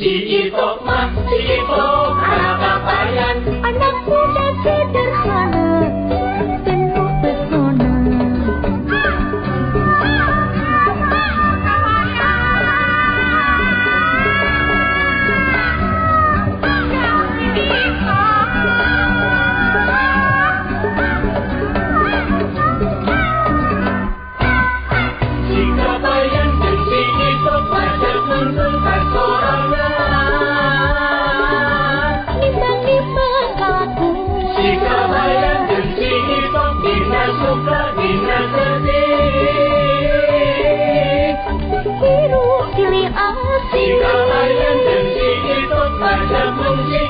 Itok mah, si Itok anak kabayan, anak muda sederhana, penuh pesona. si kabayan dan si Itok pada kumpul kasorangan. Nimbang-nimbang kaku, Si kabayan dan si Itok dina suka dina sedih. biru pilih Si asih, kabayan dan si Itok pada fungsi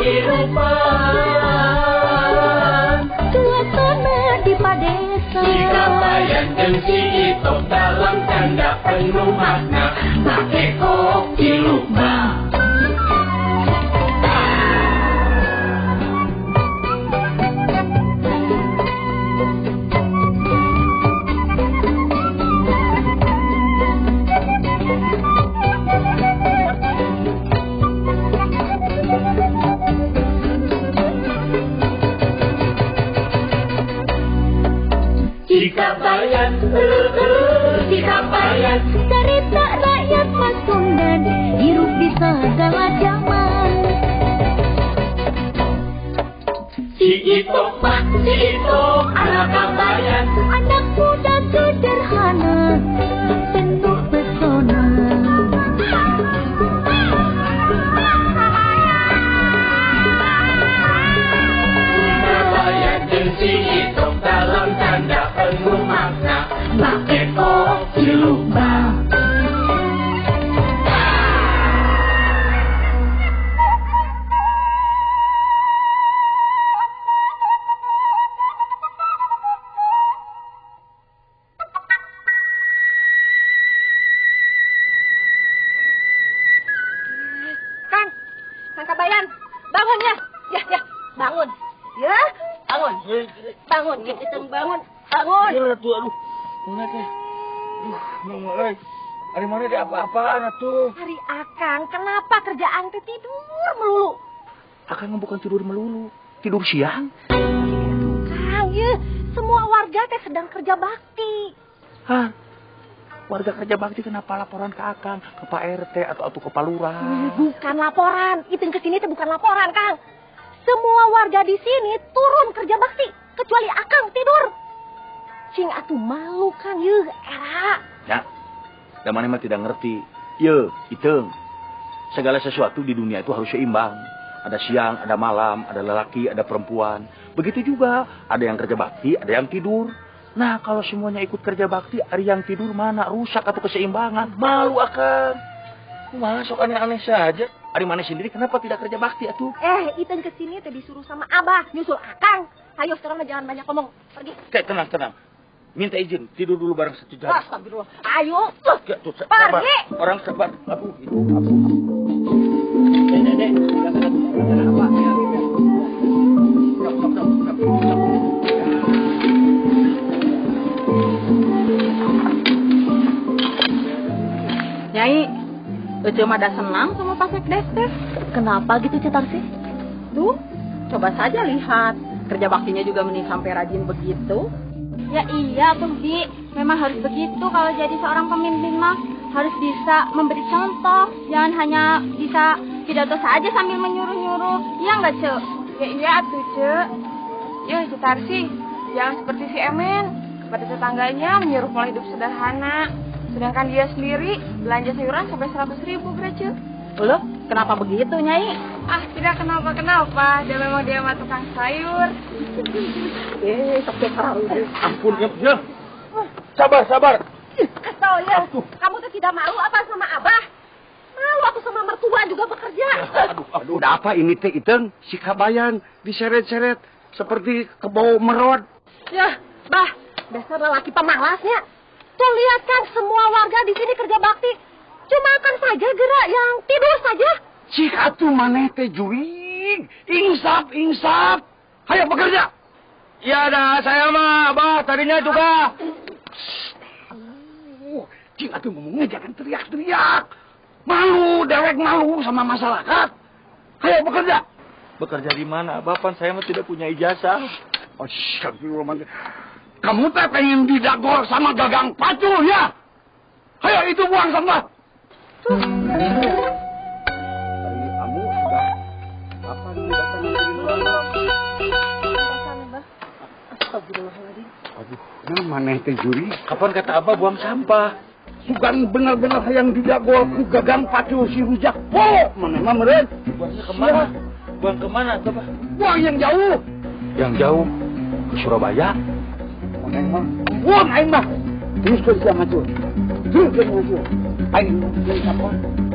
kehidupan. suasana di padesa. Si kabayan dan si Itok dalam tanda penuh makna, pakai kopi lupa. Si kabayan, si kabayan, Cerita rakyat Pasundan, hirup di segala zaman. si Itok mah, si Itok anak kabayan, Anak muda sederhana, penuh pesona. kabayan dan si Itok dalam tanda penuh makna, pakai kopi lupa. Kang Kabayan, bangun ya. Ya, bangun. Ya, bangun. Bangun, kita bangun. Bangun. Iya tuh, aduh, mana teh? Mulai. Hari mana ada apa-apaan atuh? Hari Akang, kenapa kerjaan teh tidur melulu? Akang bukan tidur melulu, tidur siang. Kang, ya, semua warga teh sedang kerja bakti. Hah? Warga kerja bakti kenapa laporan ke Akang, ke Pak RT atau ke Pak Lurah? Bukan laporan, itu yang kesini teh bukan laporan, Kang. Semua warga di sini turun kerja bakti, kecuali Akang tidur. Cing atuh malu, Kang, ya, era. Ya, dan mana mah tidak ngerti. Ye, Iteng, segala sesuatu di dunia itu harus seimbang. Ada siang, ada malam, ada lelaki, ada perempuan. Begitu juga, ada yang kerja bakti, ada yang tidur. Nah, kalau semuanya ikut kerja bakti, ada yang tidur mana? Rusak atau keseimbangan? Malu Akang. Masuk aneh-aneh saja. Ari mana sendiri kenapa tidak kerja bakti atuh? Iten kesini teh disuruh sama Abah, nyusul Akang. Ayo sekarang jangan banyak ngomong, pergi. Tenang. Minta izin, tidur dulu bareng satu jam. Astagfirullah. Ayo. Sabar. Orang sabar. Aduh, itu apa? Dek. Apa? Nyai, Ece mah ada senang sama Pak Sekdes teh. Kenapa gitu Cetar sih? Duh, coba saja lihat. Kerja baktinya juga mending sampai rajin begitu. Ya iya tuh Bi, memang harus begitu kalau jadi seorang pemimpin mah. Harus bisa memberi contoh, jangan hanya bisa pidato saja sambil menyuruh-nyuruh. Iya nggak Cek? Ya iya tuh Cek. Yuk Cetarsi, jangan seperti si Emen. Kepada tetangganya menyuruh pola hidup sederhana. Sedangkan dia sendiri belanja sayuran sampai 100.000 Cek. Loh, kenapa begitu Nyai? Ah tidak kenapa-kenapa, dia memang dia mah tukang sayur. Sampai terlalu. Ampun, ya. Sabar. Atau ya, kamu tuh tidak malu apa sama Abah? Malu aku sama mertua juga bekerja. Aduh, udah apa ini teh Iteng? Si Kabayan diseret-seret seperti kebau merod. Ya, Bah, dasar lelaki pemalasnya. Tuh lihat kan semua warga di sini kerja bakti. Cuma akan saja gerak yang tidur saja. Cik atuh maneh teh juing. Insap. Hayo bekerja. Ya dah, saya mah Abah tadinya juga. Cik atuh ngomongnya jangan teriak-teriak. Malu, dewek malu sama masyarakat. Ayo bekerja. Bekerja di mana? Bapak saya mah tidak punya ijazah. Astagfirullahaladzim. Kamu teh pengen didagor sama gagang pacul ya? Ayo itu buang sampah. Kamu sudah apa nih Astagfirullahaladzim. Aduh, nah maneh teh juri. Kapan kata Abah buang sampah? Sugan benar-benar yang didagor ku gagang pacul si rujak. Po, maneh mah meureun. Buangnya kemana? Buang kemana tuh, Pak? Buang yang jauh. Yang jauh ke Surabaya. Maneh mah buang aing mah. Terus ke siang acur. Terus ke siang acur. Aing jadi apa?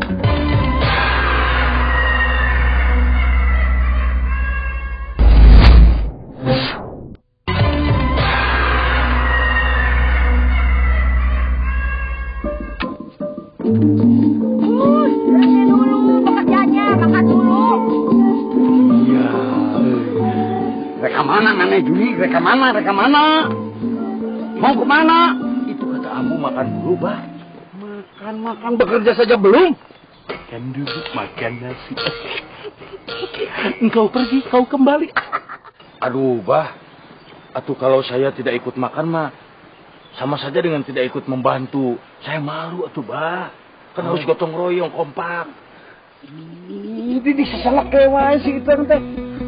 Pekerjaannya, makan dulu. Iya. Reka mana maneh juri? Reka mana? Mau kemana? Itu kata Ambu makan dulu, Bah. Makan bekerja saja belum? Makan dulu, makan nasi. Engkau pergi, kau kembali. Aduh, Bah. Atuh kalau saya tidak ikut makan mah sama saja dengan tidak ikut membantu. Saya malu atuh, Bah. Kan harus gotong royong kompak. Ini disesalak kewae si Ipeng teh.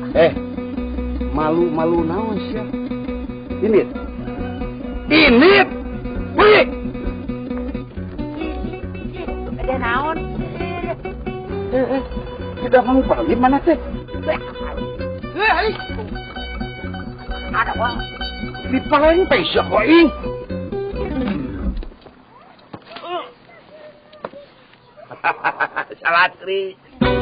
Malu naon sia? Ini. Beli. Ada naon? Tidak mau balik mana teh? Ada uang. Di paling peso kok ing. Salatri.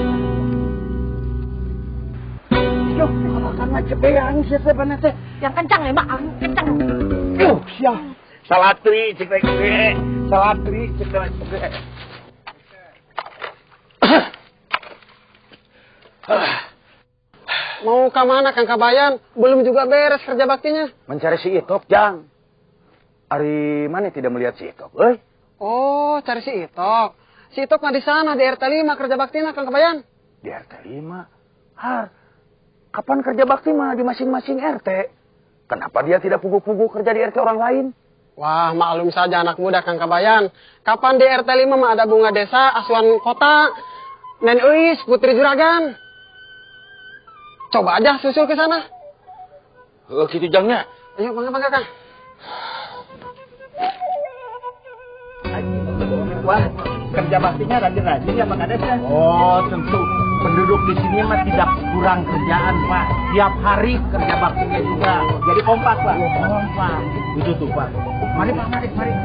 Yo, karena cepeang sia teh mana teh? Yang kencang ya, Mak. Kencang. Sia. Salatri cek gede. Salatri cek gede. Mau ke mana Kang Kabayan? Belum juga beres kerja baktinya. Mencari si Itop, Jang. Ari mana tidak melihat si Itop, Oh, cari si Itok. Si Itok mah di sana, di RT 5 kerja baktinya Kang Kabayan. Di RT 5? Har, kapan kerja bakti mah di masing-masing RT? Kenapa dia tidak pugu-pugu kerja di RT orang lain? Wah, maklum saja anak muda Kang Kabayan. Kapan di RT 5 mah ada bunga desa, asuhan kota, Nen Uis, Putri Juragan. Coba aja susul ke sana. Gitu Jangnya. Ayo, bangga Kang. Wah, kerja baktinya rajin-rajin ya Bang Kades ya? Oh, tentu. Penduduk di sini mah tidak kurang kerjaan, Pak. Tiap hari kerja baktinya juga. Jadi kompak, Pak. Kompak. Itu tuh, Pak. Mari, Pak. Mari.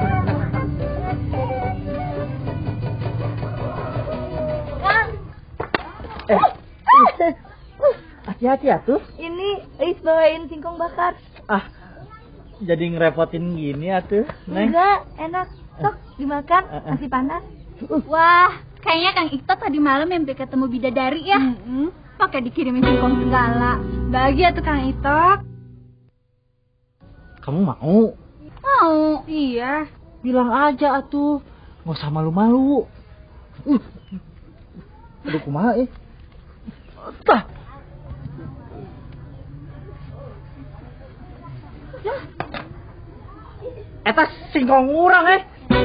Hati-hati ya tuh. Ini Ais bawain singkong bakar. Jadi ngerepotin gini ya tuh, Neng. Enggak, enak. Sok dimakan, masih panas. Wah, kayaknya Kang Ito tadi malam mimpi ketemu bidadari ya. Pakai dikirimin singkong segala. Bahagia tuh Kang Ito. Kamu mau? Mau. Iya. Bilang aja atuh. Nggak usah malu-malu. Aduh, kumaha Tah. Eta singkong urang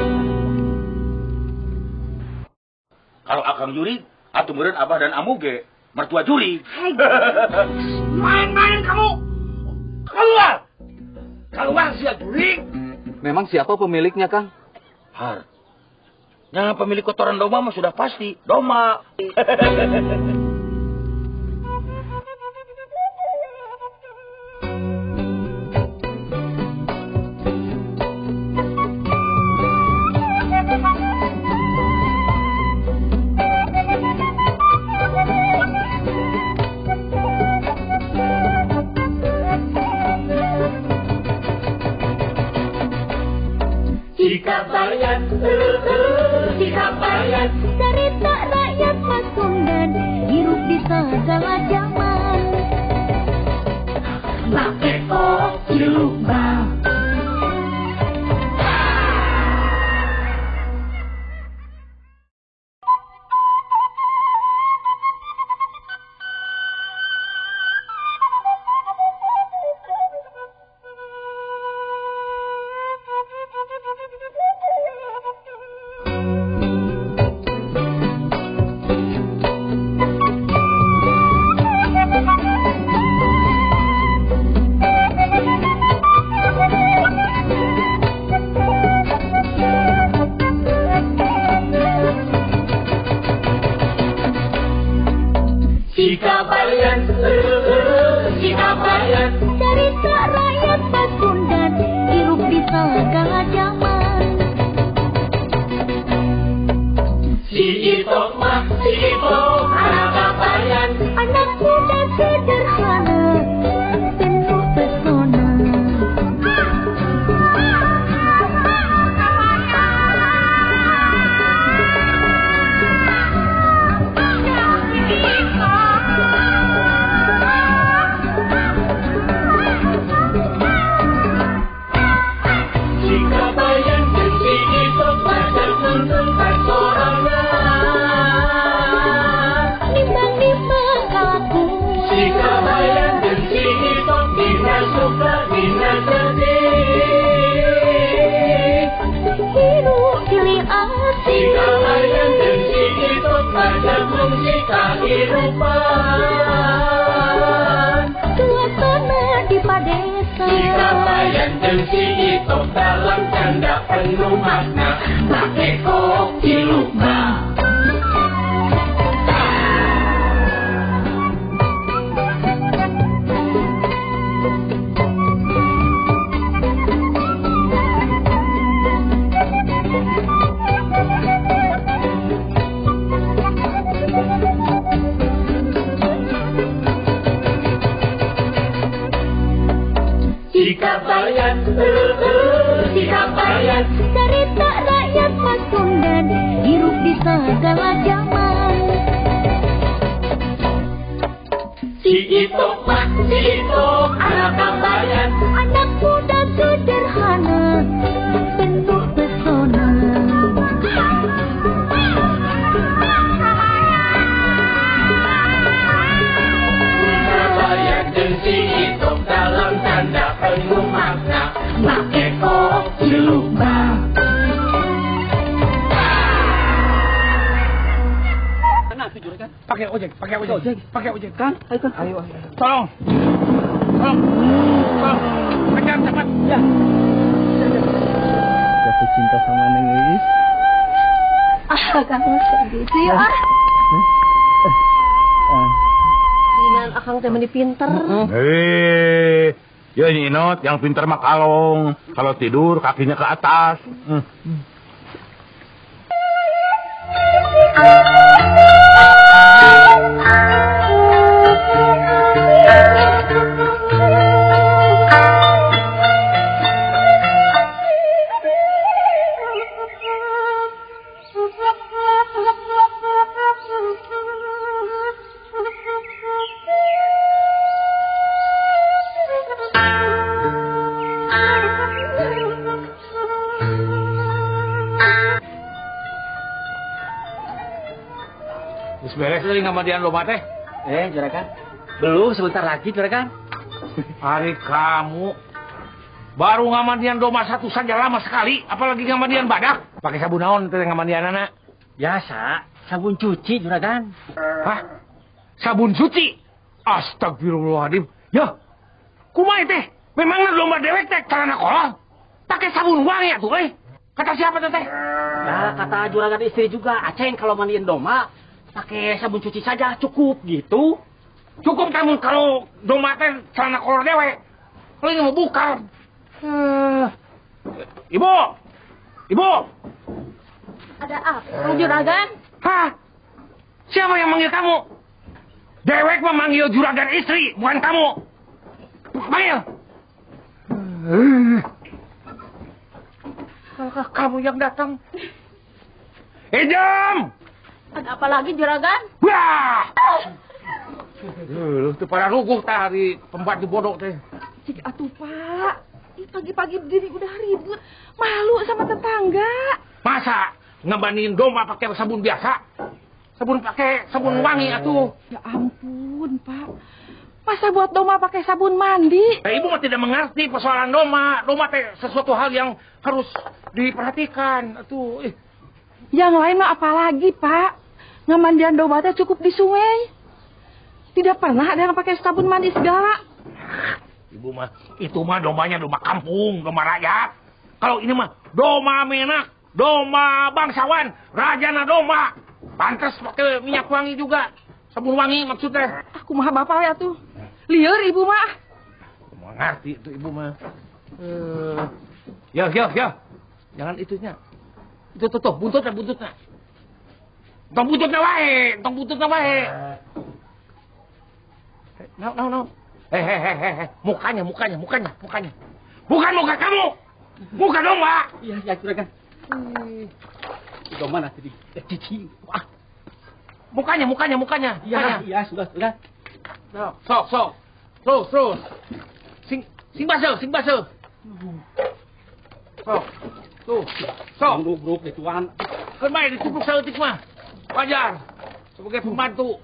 Kalau Akang Juri, atuh meureun Abah dan Amu ge mertua Juri. Main-main kamu! Keluar si Juri! Memang siapa pemiliknya, Kang? Har. Nah, pemilik kotoran domba mah sudah pasti. Domba. Cikabayan, cerita rakyat Pasundan, hirup di segala zaman. Pakai Cilubang. Si Kabayan, si Kabayan. Cerita rakyat Pasundan, hidup di segala zaman. Si Itok mah, si Itok, anak Kabayan. Anak muda sederhana, penuh pesona. Si Kabayan dan si Itok pada tuntun tak sorangan. Nimbang-nimbang kalakuan. Si Kabayan dan si Itok dina suka dina sedih. Hidup pilih Si asing. Kabayan dan si Itok pada fungsi kehidupan. Suasana di padesa. Si Kabayan dan si Itok dalam canda penuh makna. Pakai kopi lupa. Si Kabayan, si Kabayan. Cerita rakyat Pasundan, hidup di segala zaman. Si Itok mah, si Itok, anak Kabayan. Anak muda sederhana, penuh pesona. Kabayan dan si Itok dalam tanda penuh makna. Pakai kopi lupa. Pakai ojek, pakai ojek, pakai ojek kan? Ayo, tolong, kejar cepat, ya. Jatuh cinta sama Neng Iis. Kamu segitu ya. Dengan akang teh meni pinter. Ya ini Inot, yang pintar mah kalong. Kalau tidur kakinya ke atas. Beres dari ngamandian lomba teh. Juragan. Belum, sebentar lagi, Juragan. Hari kamu baru ngamandian domba satu saja lama sekali, apalagi ngamandian badak. Pakai sabun naon teh ngamandian anak? Biasa, sabun cuci, Juragan. Hah? Sabun cuci? Astagfirullahaladzim. Ya, kumaha teh? Memangnya domba dewek teh celana kolong? Pakai sabun wangi atuh, Kata siapa teh? Ya, kata juragan istri juga, Aceng kalau mandiin domba pakai sabun cuci saja cukup gitu. Cukup kamu kalau domba teh celana kolor dewek. Kalau ini mau buka. Ibu. Ada apa, juragan? Hah? Siapa yang manggil kamu? Dewek memanggil juragan istri, bukan kamu. Panggil. Kamu yang datang. Jam. Ada apa lagi, juragan? Wah! Itu pada ruguh tadi tempat di bodok teh. Cik atuh Pak, pagi-pagi begini udah ribut, malu sama tetangga. Masa ngebandingin domba pakai sabun biasa? Pakai sabun wangi atuh. Ya ampun Pak, masa buat domba pakai sabun mandi? Ibu mah tidak mengerti persoalan domba. Domba teh sesuatu hal yang harus diperhatikan atuh. Yang lain mah apalagi Pak? Ngamandian domba teh cukup di sungai. Tidak pernah ada yang pakai sabun mandi segala. Ibu mah, itu mah dombanya domba kampung, domba rakyat. Kalau ini mah domba menak, domba bangsawan, rajana domba. Pantas pakai minyak wangi juga. Sabun wangi maksudnya. Aku mah bapak ya tuh. Liar ibu mah. Mau ngerti itu ibu mah. Ya. Jangan itunya. Itu tuh, buntutnya. Tong buntutnya wae. No. Mukanya. Bukan muka kamu. Bukan domba. Iya, juragan. Domba nanti cici. Wah. Mukanya. Iya, sudah. Sok. Terus. Sing basuh. Sok. Grup di tuan. Kan main ditubruk saeutik mah. Wajar. Sebagai pembantu.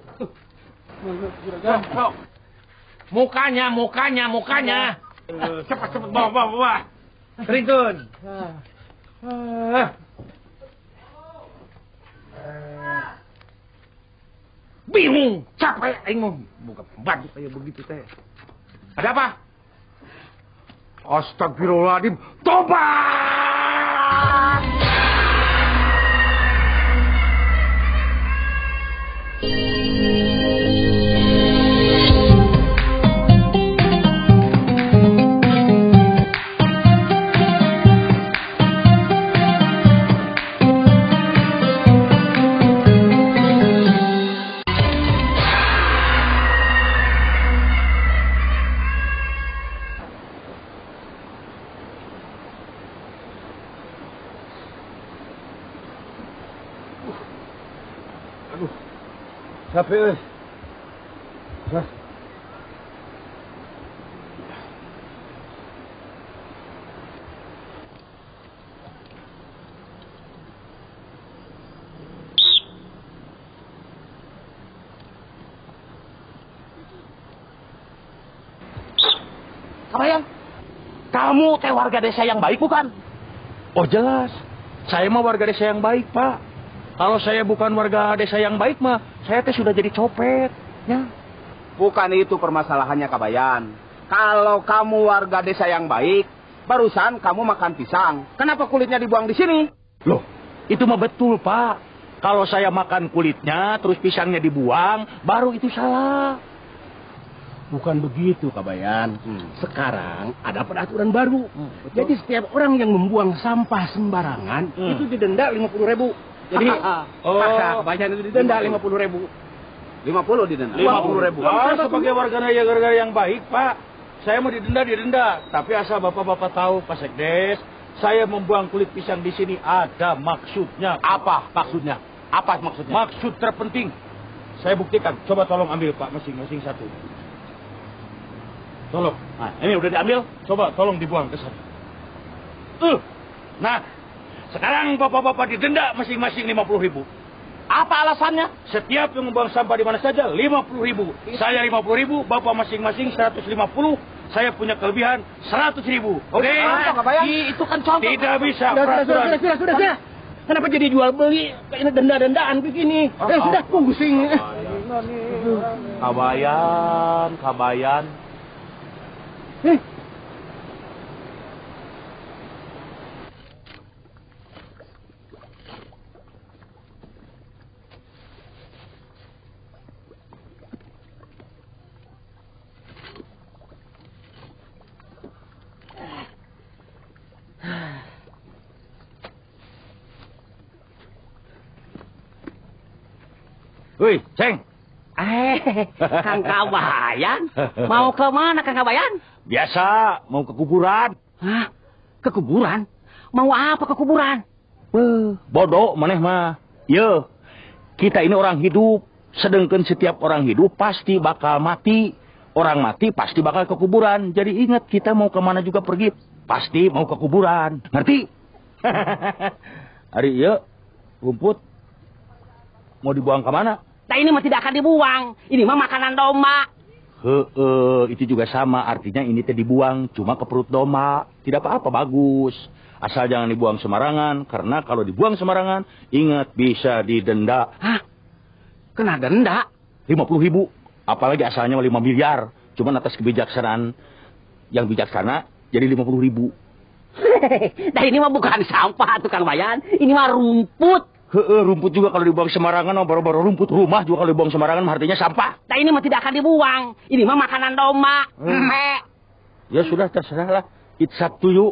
Sok. Mukanya. Cepat bawa. Keringkeun. Bingung, capek aing mah buka pembantu kayak begitu teh. Ada apa? Astagfirullahaladzim, tobat! Capek. Kabayan, kamu teh warga desa yang baik bukan? Oh jelas, saya mah warga desa yang baik, Pak. Kalau saya bukan warga desa yang baik mah, saya teh sudah jadi copet. Ya. Bukan itu permasalahannya, Kabayan. Kalau kamu warga desa yang baik, barusan kamu makan pisang. Kenapa kulitnya dibuang di sini? Loh, itu mah betul, Pak. Kalau saya makan kulitnya, terus pisangnya dibuang, baru itu salah. Bukan begitu, Kabayan. Sekarang ada peraturan baru. Jadi setiap orang yang membuang sampah sembarangan, itu didenda 50.000. Jadi, Kabayan itu didenda 50.000. 50 didenda? 50.000. Sebagai warga negara yang baik, Pak. Saya mau didenda. Tapi asal bapak-bapak tahu, Pak Sekdes, saya membuang kulit pisang di sini ada maksudnya. Apa maksudnya? Maksud terpenting. Saya buktikan. Coba tolong ambil, Pak, masing-masing satu. Tolong. Nah, ini udah diambil. Coba tolong dibuang ke sana. Nah, sekarang bapak-bapak didenda masing-masing 50.000. Apa alasannya? Setiap yang membuang sampah di mana saja 50.000. Saya 50.000, bapak masing-masing 150. Saya punya kelebihan 100.000. Oke? Itu kan contoh. Tidak bisa. Sudah. Kenapa jadi jual beli? Ini denda-dendaan begini. Sudah pusing. Kabayan. Wih, Ceng. Kang Kabayan. Mau ke mana, Kang Kabayan? Biasa, mau ke kuburan. Hah? Ke kuburan? Mau apa ke kuburan? Bodoh maneh mah. Ye, kita ini orang hidup. Sedangkan setiap orang hidup pasti bakal mati. Orang mati pasti bakal ke kuburan. Jadi ingat, kita mau kemana juga pergi, pasti mau ke kuburan. Ngerti? Hari iya, rumput mau dibuang ke mana? Nah, ini mah tidak akan dibuang. Ini mah makanan domba. Itu juga sama. Artinya ini teh dibuang cuma ke perut domba. Tidak apa-apa, bagus. Asal jangan dibuang sembarangan. Karena kalau dibuang sembarangan, ingat bisa didenda. Hah? Kena denda? 50.000. Apalagi asalnya 5 miliar. Cuma atas kebijaksanaan yang bijaksana jadi 50.000. Nah, ini mah bukan sampah, tukang Bayan. Ini mah rumput. Rumput juga kalau dibuang sembarangan, baru-baru rumput rumah juga kalau dibuang sembarangan artinya sampah. Nah ini mah tidak akan dibuang. Ini mah makanan domba. Ya sudah, terserahlah. It's up to you.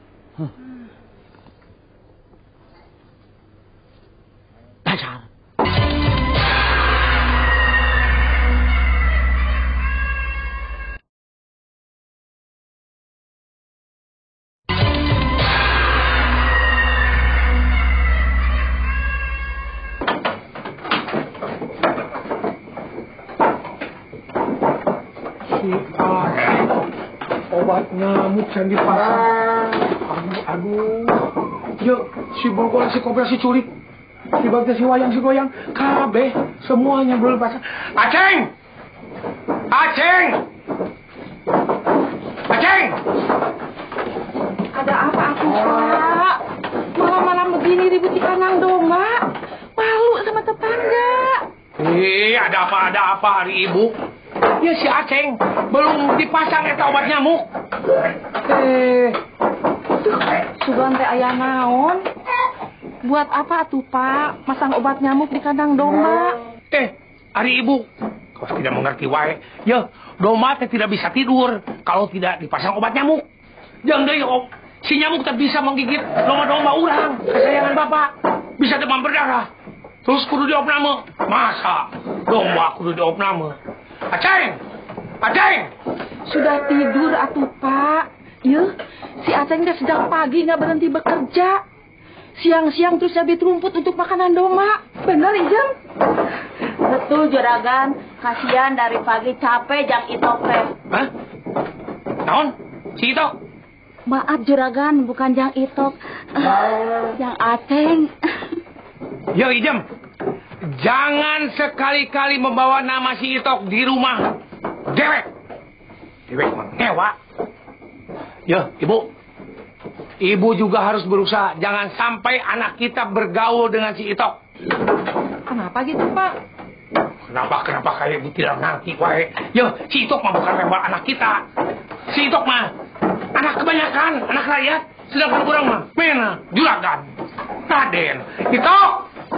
Dasar. Obat nyamuk yang dipasang. Aduh. Yuk, si Bogor, si Kobra, si Culik. Si Bagja, si Wayang, si Goyang. Kabeh, semuanya belum dipasang. Aceng! Aceng! Aceng! Ada apa aku, Pak? Malam-malam begini ribut di kandang domba. Malu sama tetangga. Ada apa hari ibu? Ya si Aceng belum dipasang eta obat nyamuk. Sugan teh aya naon? Buat apa tuh, Pak? Masang obat nyamuk di kandang domba? Hari ibu, kau tidak mengerti wae. Ya, domba teh tidak bisa tidur kalau tidak dipasang obat nyamuk. Jangan deh, si nyamuk tak bisa menggigit domba-domba urang kesayangan Bapak. Bisa demam berdarah. Terus kudu diopname. Masa domba kudu diopname? Aceng! Aceng! Sudah tidur atuh, Pak. Ya, si Aceng teh sedang pagi nggak berhenti bekerja. Siang-siang terus nyabit rumput untuk makanan domba. Benar, Ijem? Betul, Juragan. Kasihan dari pagi capek Jang Itok teh. Hah? Naon? Si Itok? Maaf, Juragan, bukan Jang Itok. Jang Aceng. Yo, Ijem. Jangan sekali-kali membawa nama si Itok di rumah. Dewek mengewa. Ya, Ibu. Ibu juga harus berusaha. Jangan sampai anak kita bergaul dengan si Itok. Kenapa gitu, Pak? Kenapa kayak Ibu tidak ngerti, wae. Ya, si Itok mah bukan memang anak kita. Si Itok mah anak kebanyakan, anak rakyat. Sedangkan orang mah mena, juragan, Raden. Itok!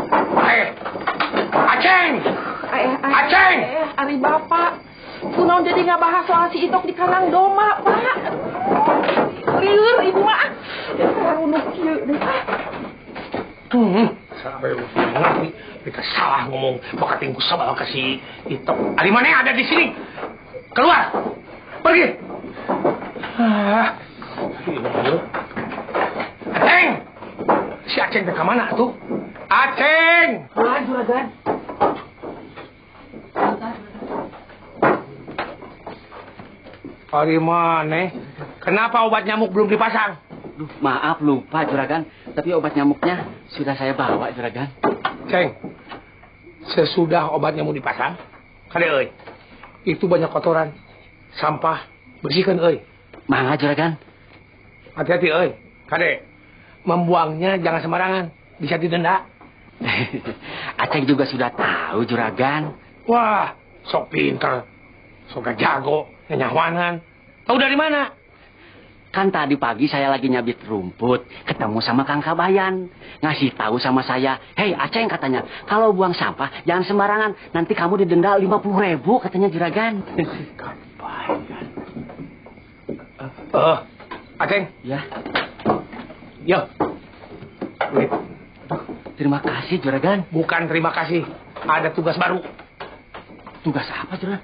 Aceng! Aceng! Ari Bapak. Kunaon jadi nggak bahas soal si Itok di kandang domba, Pak? Liur, Ibu mah. Runuk kieu deh. Sampai mengerti. Mereka salah ngomong. Bakat tingku sabal ke si Itok. Ari mana yang ada di sini? Keluar! Pergi! Aceng! Si Aceng ke mana tuh? Aceng! Juragan. Ari mana? Kenapa obat nyamuk belum dipasang? Maaf, lupa, Juragan. Tapi obat nyamuknya sudah saya bawa, Juragan. Ceng, sesudah obat nyamuk dipasang, kade euy, itu banyak kotoran, sampah, bersihkan euy. Mangga, Juragan. Hati-hati euy, kade. Membuangnya jangan sembarangan, bisa didenda. Aceng juga sudah tahu, Juragan. Wah, sok pinter, sok jago, nyawanan. Tahu dari mana? Kan tadi pagi saya lagi nyabit rumput, ketemu sama Kang Kabayan. Ngasih tahu sama saya, "Hei Aceng," katanya, "kalau buang sampah jangan sembarangan, nanti kamu didenda 50.000," katanya, Juragan. Kabayan. Aceng. Ya. Yo. Wait. Terima kasih, Juragan. Bukan terima kasih, ada tugas baru. Tugas apa, Juragan?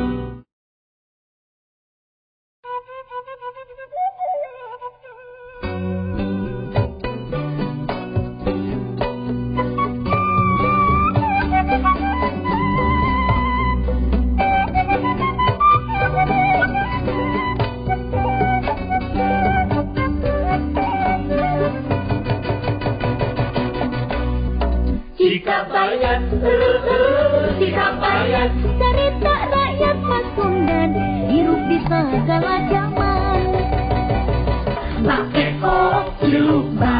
Si Kabayan, cerita rakyat Pasundan, hirup di segala zaman. Pakai kopi lupa.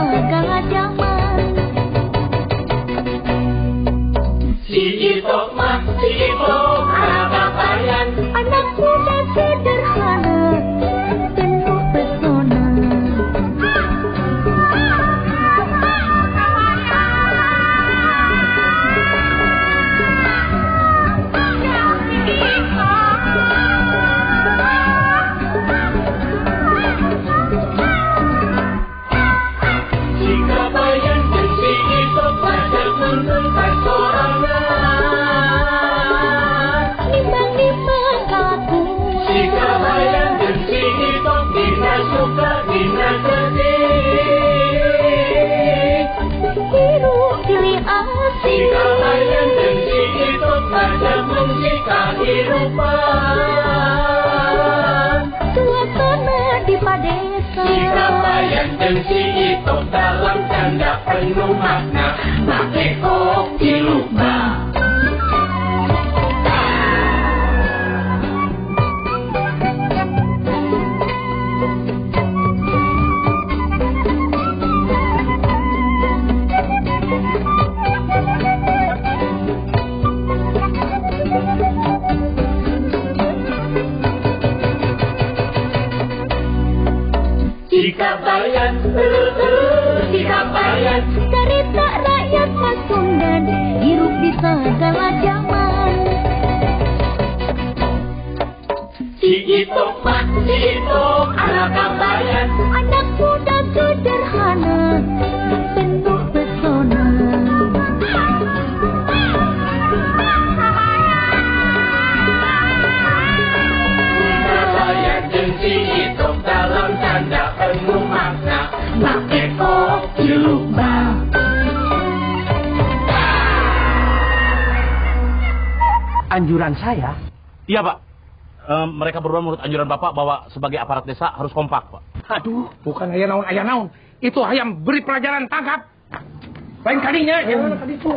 segala zaman. Si Itok mah, si Itok anak kabayan. Anak muda sederhana, penuh pesona. Si kabayan dan si Itok pada kuntun pasorangan. Nimbang-nimbang kalakuan. Si kabayan dan si Itok dina suka dina sedih. Hirup pilih asih. Si kabayan dan si Itok pada fungsi kehidupan. Suasana di padesa. Si kabayan dan si Itok dalam tanda penuh makna. Make kopi lupa. Si kabayan, si kabayan. Cerita rakyat Pasundan, hirup di segala zaman. Si Itok mah, si Itok anak kabayan. Anak muda sederhana, penuh pesona. Kabayan dan si Itok dalam tanda penuh makna. Make kopi lupa. Anjuran saya? Iya, Pak. Mereka berdua menurut anjuran Bapak bahwa sebagai aparat desa harus kompak, Pak. Aduh, bukan ayah naon. Itu ayam beri pelajaran, tangkap. Lain kalinya, gimana tadi itu?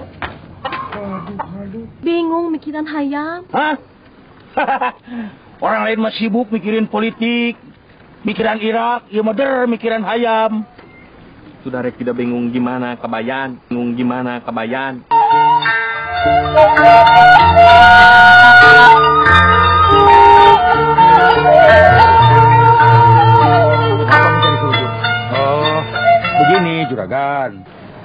Bingung mikiran hayam. Hah? Orang lain mah sibuk mikirin politik, mikiran Irak, ya meder mikiran hayam. Sudah rek tidak bingung gimana kabayan. Oh, begini juragan.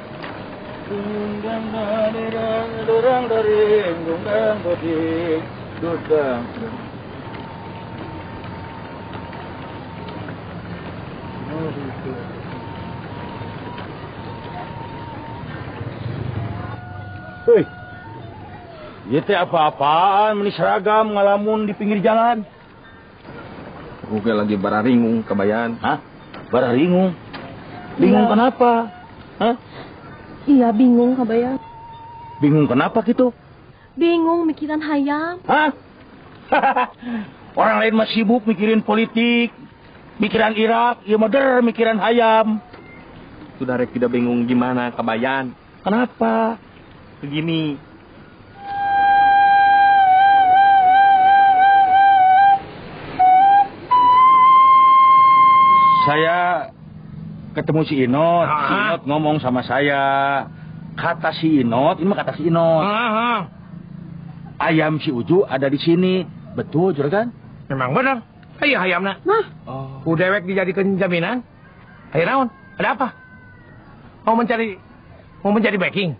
Hei, ieu teh apa-apaan meuni seragam ngalamun di pinggir jalan? Oke lagi bararingung kabayan. Hah? Bararingung? Bingung Ya. kenapa? Hah? Iya bingung kabayan. Bingung kenapa gitu? Bingung mikiran hayam. Hah? Orang lain mah sibuk mikirin politik, mikiran Irak, ya meder mikiran hayam. Sudah rek tidak bingung gimana kabayan. Kenapa? Begini. Saya ketemu si Inot. Si Inot ngomong sama saya. Kata si Inot, ini mah kata si Inot. Ayam si Uju ada di sini. Betul, juragan? Memang benar. Ayo hayamna. Nah, Udewek dijadikan jaminan. Ayo naon? Ada apa? Mau mencari backing?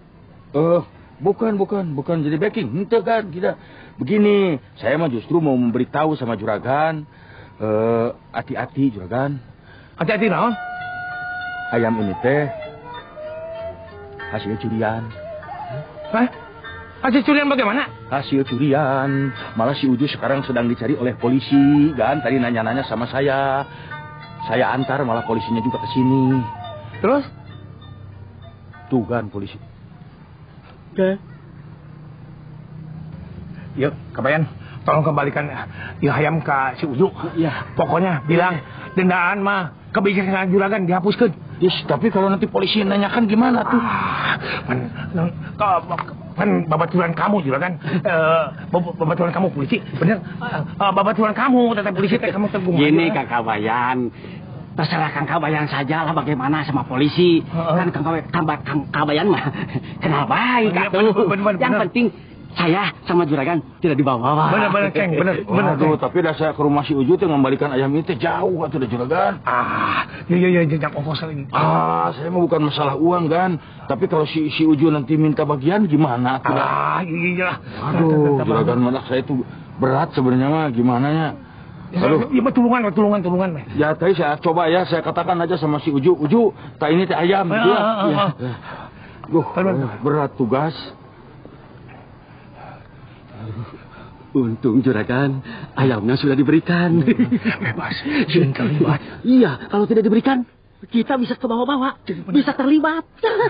Bukan jadi backing. Ente kan kita. Begini, saya mah justru mau memberitahu sama juragan. Hati-hati juragan. Hati-hati naon? Ayam ini teh hasil curian. Hah? Hasil curian bagaimana? Hasil curian. Malah si Uju sekarang sedang dicari oleh polisi. Kan tadi nanya-nanya sama saya. Saya antar malah polisinya juga ke sini. Terus? Tuh kan polisi. Oke. Yuk, kabayan. Tolong kembalikan ya hayam ke si Uju. Iya. Pokoknya bilang dendaan mah kebijakan juragan dihapuskan. Yes, tapi kalau nanti polisi nanyakan gimana tuh? Kan babaturan kamu juragan. Babaturan kamu polisi. Bener. Babaturan kamu tetap polisi teh kamu tegung. Gini Kakak Bayan. terserah Kang Kabayan saja lah bagaimana sama polisi. Kan Kang Kabayan mah kenal baik atuh. Yang penting saya sama juragan tidak dibawa-bawa. Bener, Ceng, bener. Aduh, tapi dah saya ke rumah si Uju tuh ngembalikan ayam itu jauh atuh dah juragan. Iya, jejak ongkos lagi. Saya mah bukan masalah uang kan, tapi kalau si Uju nanti minta bagian gimana atuh? Iya. Aduh, juragan malah saya itu berat sebenarnya mah gimana ya? Aduh, iya tulungan. Ya, tadi saya coba ya, saya katakan aja sama si Uju, tak ini teh ayam. Duh, berat tugas. Untung juragan, ayamnya sudah diberikan. Bebas, sering terlibat. Iya, kalau tidak diberikan, kita bisa ke bawah-bawah, bisa terlibat.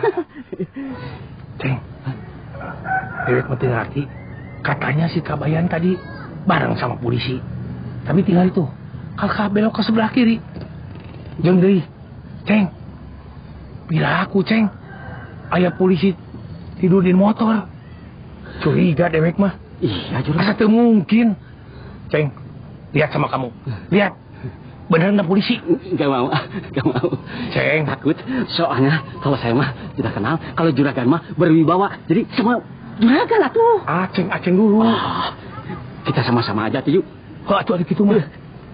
Ceng, Dewek mesti ngerti. Katanya si Kabayan tadi bareng sama polisi. Tapi tinggal itu, kakak belok ke sebelah kiri. Jeung deui, Ceng. Bila aku, Ceng, aya polisi tidur di motor. Curiga Dewek mah. Iya, juragan. Masa teu mungkin. Ceng, lihat sama kamu. Lihat. Bener nggak polisi? Gak mau. Ceng. Takut. Soalnya kalau saya mah tidak kenal. Kalau juragan mah berwibawa. Jadi semua juragan atuh. Aceng dulu. Kita sama-sama aja tuh yuk. Atuh ada gitu mah.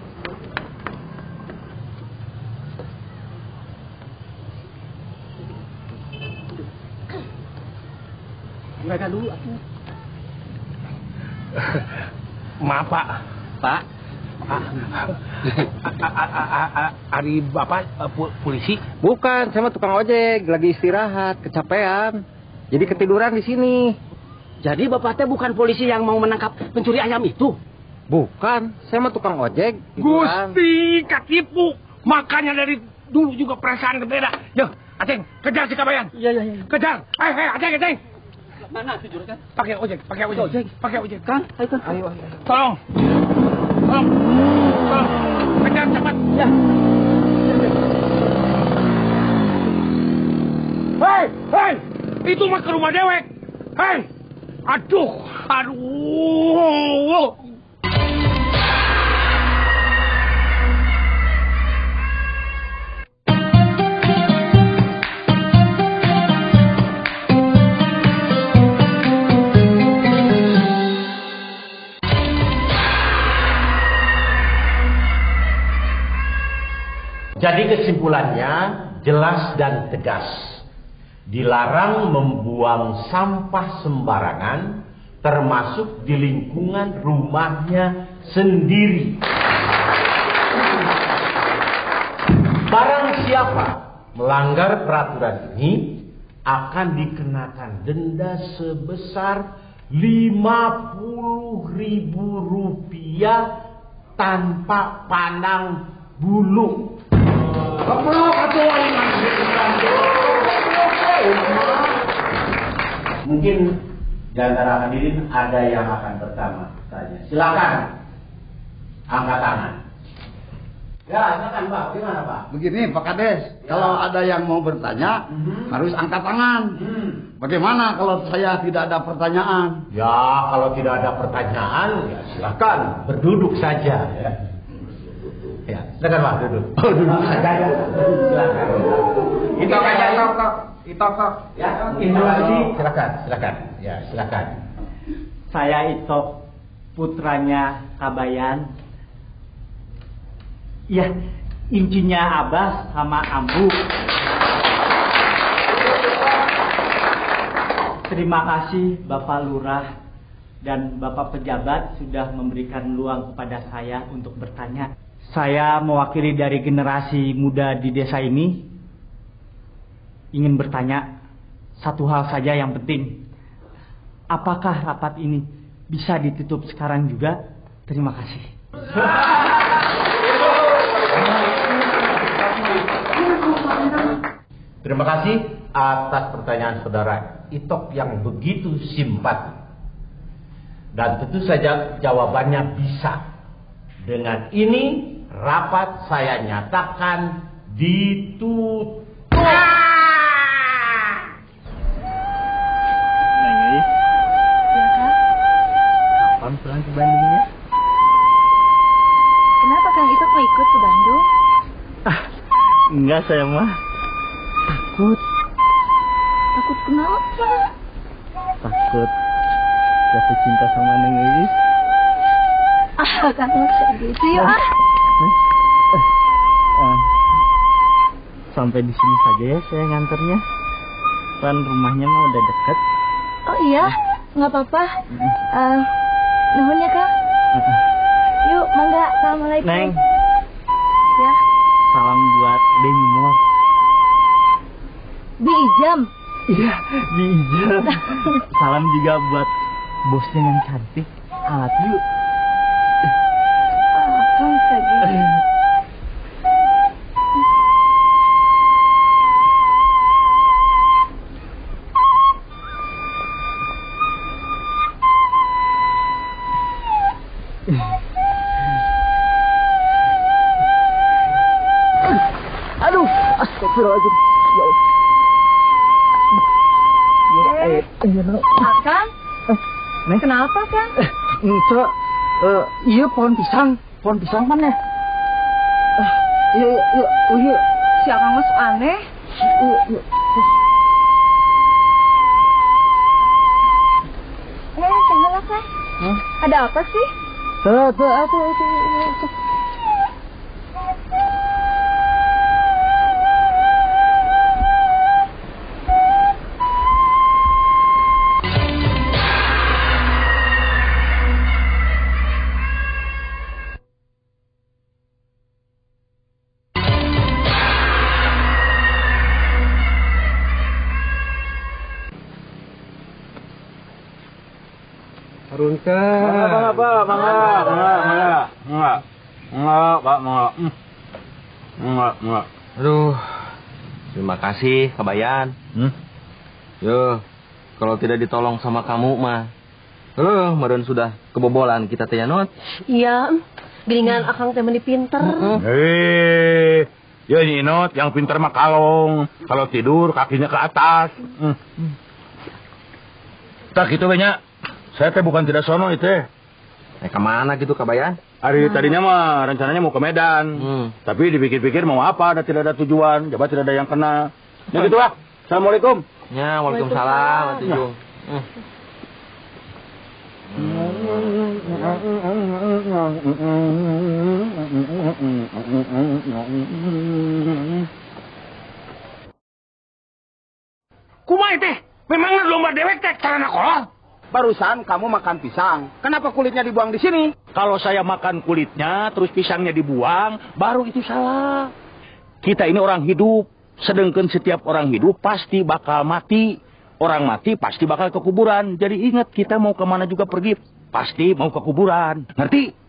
Juragan dulu atuh. Maaf, Pak. Ari Bapak polisi? Bukan, saya mah tukang ojek, lagi istirahat, kecapean. Jadi ketiduran di sini. Jadi Bapak teh bukan polisi yang mau menangkap pencuri ayam itu? Bukan, saya mah tukang ojek. Gusti, katipu. Makanya dari dulu juga perasaan berbeda. Yo, Aceng, kejar si Kabayan. Iya. Kejar. Aceng. Mana tuh juragan? Pakai ojek. Kang, ayo. Tolong. Kejar cepat. Ya. Hei, itu mah ke rumah Dewek. Hei, aduh. Jadi kesimpulannya jelas dan tegas. Dilarang membuang sampah sembarangan, termasuk di lingkungan rumahnya sendiri. Barang siapa melanggar peraturan ini akan dikenakan denda sebesar Rp50.000 tanpa pandang bulu. Mungkin di antara hadirin ada yang akan pertama tanya. Silakan angkat tangan. Ya, silakan Pak. Gimana Pak? Begini Pak Kades, kalau ada yang mau bertanya harus angkat tangan. Bagaimana kalau saya tidak ada pertanyaan? Ya, kalau tidak ada pertanyaan, ya silakan berduduk saja. Ya, silakan Pak duduk. Duduk saja ya. Silakan. Itok aja, Itok. Ya, silakan. Ya, silakan. Saya Itok, putranya Kabayan. Ya, incinya Abbas sama Ambu. Terima kasih Bapak Lurah dan Bapak Pejabat sudah memberikan ruang kepada saya untuk bertanya. Saya mewakili dari generasi muda di desa ini, ingin bertanya satu hal saja yang penting. Apakah rapat ini bisa ditutup sekarang juga? Terima kasih. Terima kasih atas pertanyaan saudara Itok yang begitu simpati. Dan tentu saja jawabannya bisa. Dengan ini rapat saya nyatakan ditutup. Kapan pulang ke Bandungnya? Kenapa Kang Itok mau ikut ke Bandung? Enggak, saya mah takut. Takut kenapa? Takut jatuh cinta sama Neng Iis. Kan kayak gitu ya. Sampai di sini saja ya saya nganternya. Kan rumahnya mah udah deket. Oh iya, nggak apa-apa. Nuhun ya Kang. Yuk, mangga. Assalamualaikum. Neng. Ya. Salam buat Demimor. Bi Ijam. Iya, Bi Ijam. Salam juga buat bosnya yang cantik. Alat yuk. Kang kayak gitu. Aduh, astagfirullahaladzim. Kang? Neng, kenapa Kang? Iya pohon pisang kan ya? Iya. Si Akang mas aneh. Iya. Janganlah Kang. Ada apa sih? Tuh. Mangga, Pak. Mangga. Aduh, terima kasih, Kabayan. Yo, kalau tidak ditolong sama kamu mah, meren sudah kebobolan kita teh Not. Iya, geningan Akang teh meni pinter. Ya ini Not, yang pinter mah kalong. Kalau tidur kakinya ke atas. Tak gitu banyak. Saya teh bukan tidak sono itu. Kemana gitu Kabayan? Tadinya mah rencananya mau ke Medan. Tapi dipikir-pikir mau apa, ada tidak ada tujuan. Coba tidak ada yang kena. Ya gitu lah. Assalamualaikum. Ya, waalaikumsalam. Kumaha teh? Memangnya lomba dewek teh carana kolot? Barusan kamu makan pisang. Kenapa kulitnya dibuang di sini? Kalau saya makan kulitnya, terus pisangnya dibuang, baru itu salah. Kita ini orang hidup. Sedangkan setiap orang hidup pasti bakal mati. Orang mati pasti bakal ke kuburan. Jadi ingat, kita mau kemana juga pergi, pasti mau ke kuburan. Ngerti?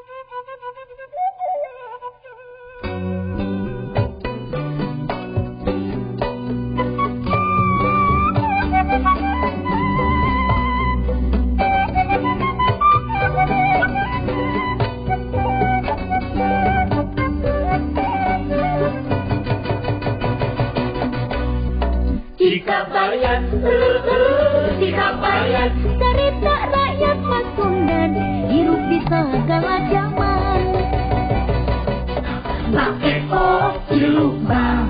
Kabayan, cerita rakyat Pasundan, hidup di segala zaman. Pakai jubah.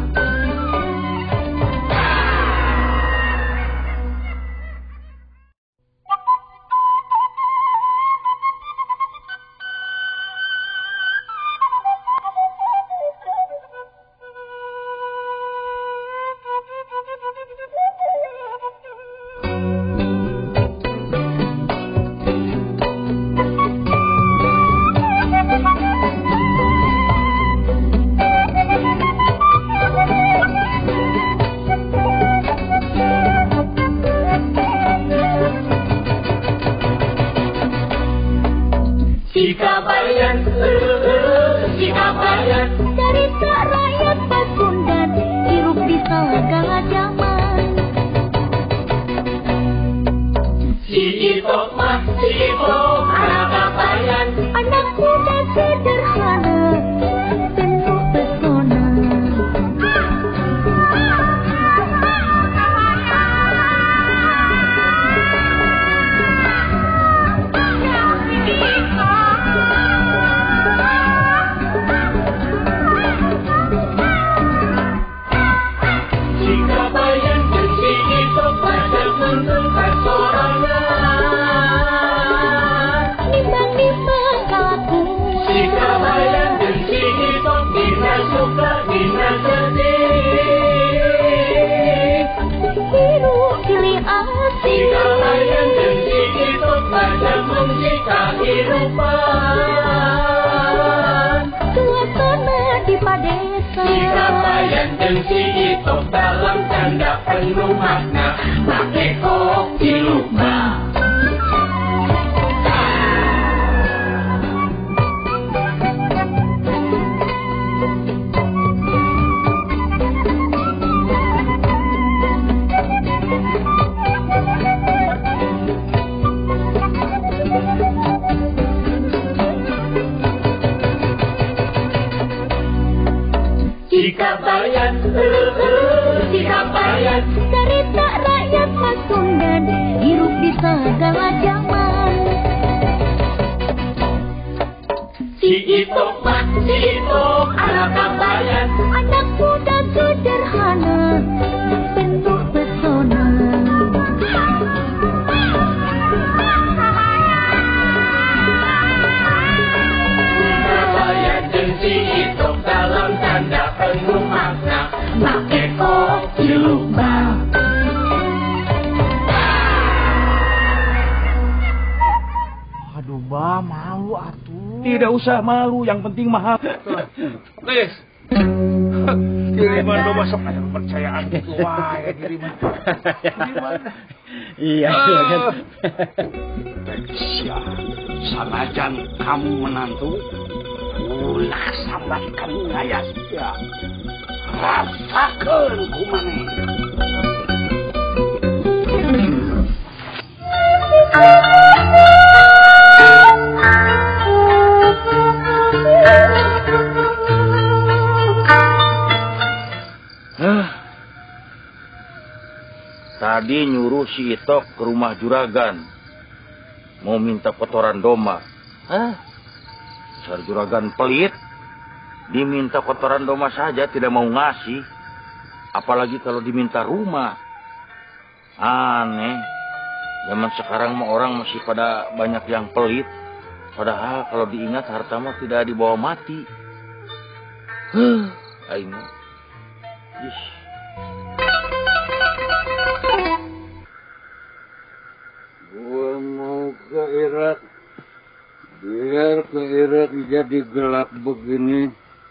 Cerita rakyat Pasundan, hidup di segala zaman. Si Ito mah, anak Kabayan. Anak muda sederhana, penuh pesona. Ciluman. Suasana di padesa. Si Kabayan dan si Itok dalam tanda penuh makna. Pakai kopi lupa. Si Kabayan, si Kabayan, cerita rakyat Pasundan, hirup di segala zaman. si Itok mak, si Itok anak Kabayan, Anak muda sederhana, penuh pesona. Kabayan dan si Itok dalam tanda penuh makna. Pakai kopi lupa. Aduh, Bah, malu atuh. Tidak usah malu, yang penting mahal. Lis. Kiriman domba sok aya kepercayaan gitu wae kiriman. Iya. Sia, sanajan kamu menantu, ulah sambat kamu ngayas ya. Rasakeun kumane. Tadi nyuruh si Itok ke rumah juragan. Mau minta kotoran domba. Dasar juragan pelit. Diminta kotoran domba saja tidak mau ngasih. Apalagi kalau diminta rumah. Aneh. Zaman sekarang mah orang masih pada banyak yang pelit. Padahal kalau diingat harta mah tidak dibawa mati. Aing. Gua mau ke Irak. Biar ke Irak jadi gelap begini.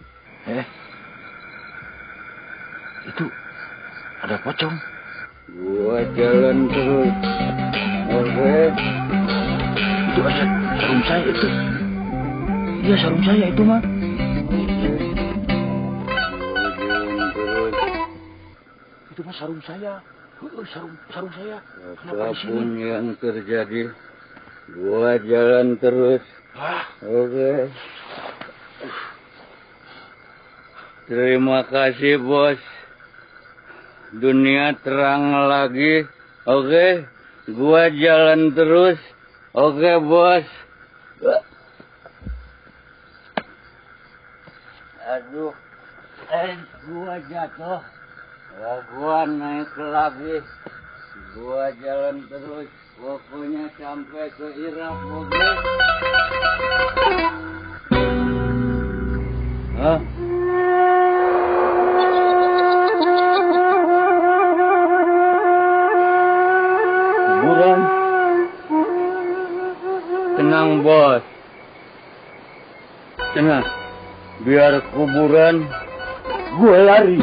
Itu ada pocong. Gua jalan terus. Oke. Itu ada sarung saya itu. Iya, sarung saya itu mah. Itu mah sarung saya. Sarung saya. Apapun yang terjadi, gua jalan terus. Oke. Terima kasih, Bos. Dunia terang lagi. Oke. Gua jalan terus. Oke, Bos. Aduh. Gua jatuh. Gua naik lagi. Gua jalan terus. Pokoknya sampai ke Irak, oke? Hah? Kuburan? Tenang, Bos. Tenang. Biar kuburan, gua lari.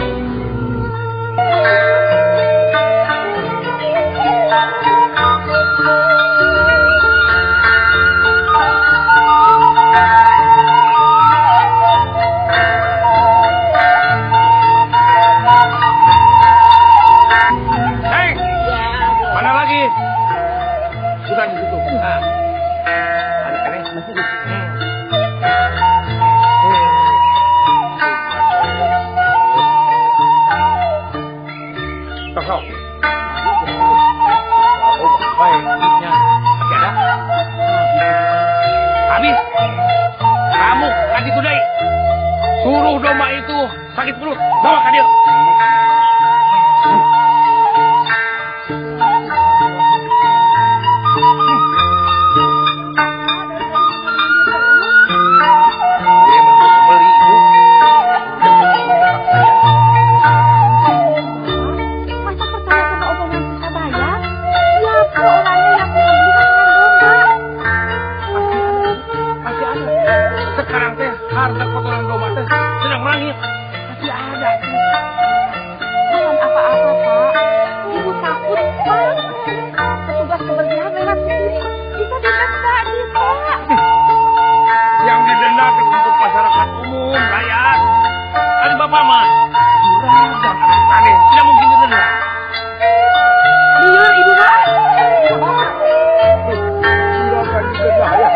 Habis. Kamu kasih kudai. Suruh domba itu sakit perut. Bawa ke dia. kan nggak bisa. Yang didenda untuk masyarakat umum, rakyat. Kan Bapak mah juragan aneh, tidak mungkin didenda. Iya, Ibu Pak. Juragan didenda ya.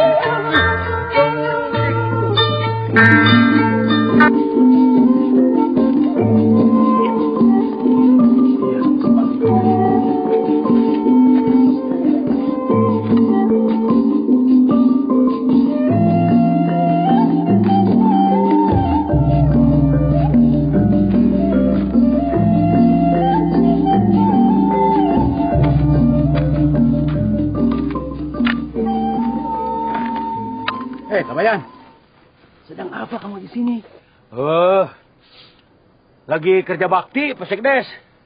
Hei, Kabayan. Sedang apa kamu di sini? Lagi kerja bakti, Pak Sekdes.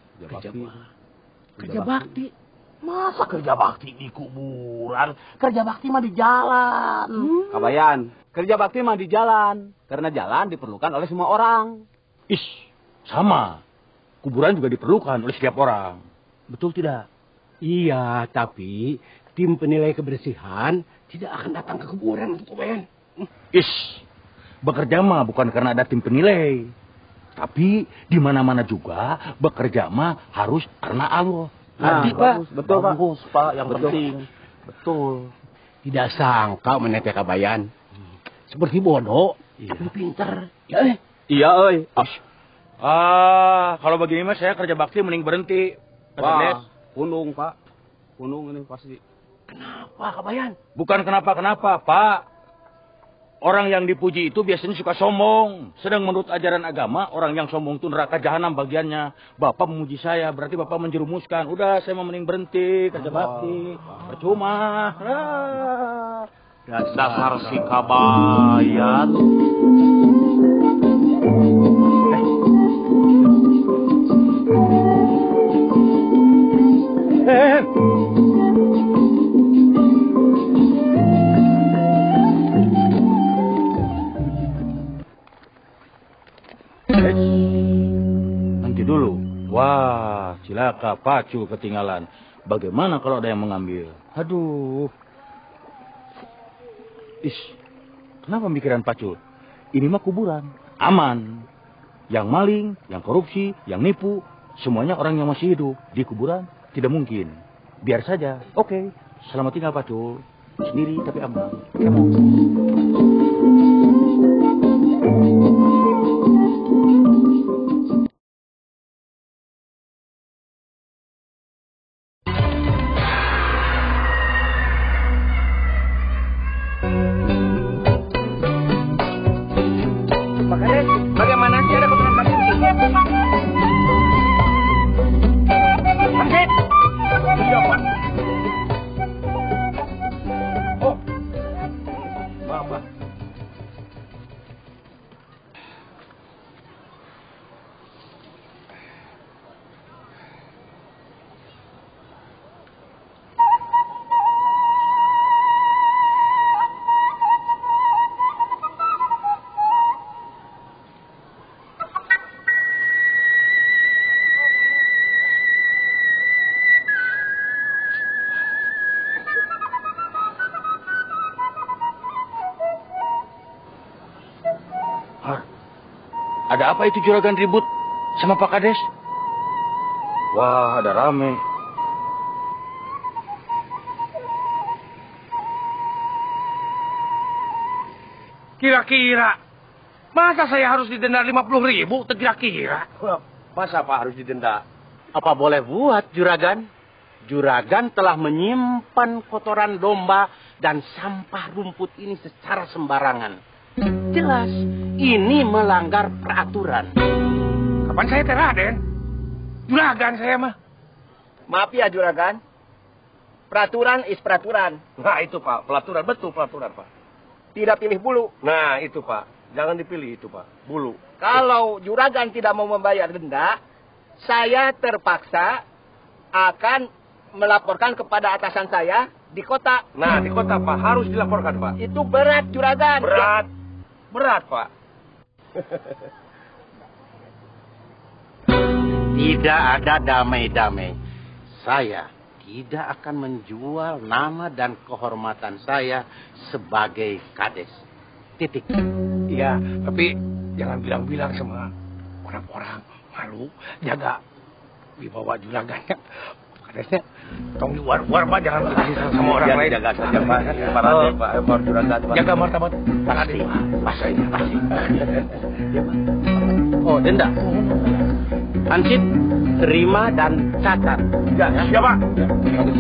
Kerja bakti? Masa kerja bakti di kuburan? Kerja bakti mah di jalan. Kabayan, kerja bakti mah di jalan. Karena jalan diperlukan oleh semua orang. Sama. Kuburan juga diperlukan oleh setiap orang. Betul tidak? Iya, tapi tim penilai kebersihan tidak akan datang ke kuburan, Kabayan. Bekerja mah bukan karena ada tim penilai. Tapi di mana-mana juga bekerja mah harus karena Allah. Ngerti, Pak? Betul, Pak. Bagus, Pak. Yang Betul. penting. Betul. Tidak sangka meneteh Kabayan. Seperti bodoh, tapi pinter. Ya, Iya, oi. Kalau begini mah saya kerja bakti mending berhenti. Wah, punung, Pak. Punung ini pasti. Kenapa, Kabayan? Bukan kenapa-kenapa, Pak. Orang yang dipuji itu biasanya suka sombong. Sedang menurut ajaran agama, orang yang sombong itu neraka jahanam bagiannya. Bapak memuji saya, berarti Bapak menjerumuskan. Udah, saya mau mending berhenti kerja bakti. Percuma. Dasar si Kabayan. Nanti dulu. Wah, cilaka, pacu ketinggalan. Bagaimana kalau ada yang mengambil? Aduh. Kenapa pikiran pacu? Ini mah kuburan. Aman. Yang maling, yang korupsi, yang nipu, semuanya orang yang masih hidup. Di kuburan tidak mungkin. Biar saja. Oke. Selamat tinggal, Pacu. Sendiri tapi aman. Kamu. Bagaimana sih ada komentar Pak Siti? Oh, maaf, Pak. Ada apa itu juragan ribut sama Pak Kades? Wah, ada rame. Kira-kira, masa saya harus didenda 50.000? Kira-kira. Masa Pak harus didenda? Apa boleh buat, Juragan? Juragan telah menyimpan kotoran domba dan sampah rumput ini secara sembarangan. Jelas, ini melanggar peraturan. Kapan saya Raden? Juragan saya mah. Maaf ya, Juragan. Peraturan is peraturan. Nah itu Pak, pelaturan. Betul pelaturan Pak. Tidak pilih bulu. Nah itu Pak, jangan dipilih itu Pak, bulu. Kalau Juragan tidak mau membayar denda, saya terpaksa akan melaporkan kepada atasan saya di kota. Nah di kota Pak, harus dilaporkan Pak. Itu berat, Juragan. Berat Pak. Tidak ada damai-damai. Saya tidak akan menjual nama dan kehormatan saya sebagai kades. Titik. Iya, tapi jangan bilang-bilang sama orang-orang, malu. Jaga wibawa juragannya. Kadesnya, tong di war-war Pak, jangan kasih sama orang lain. Jaga saja Pak, para Pak, juragan. Jaga martabat para Ade. Pasti. Oh, denda. Hansip, terima dan catat. Ya, siapa? Bagus.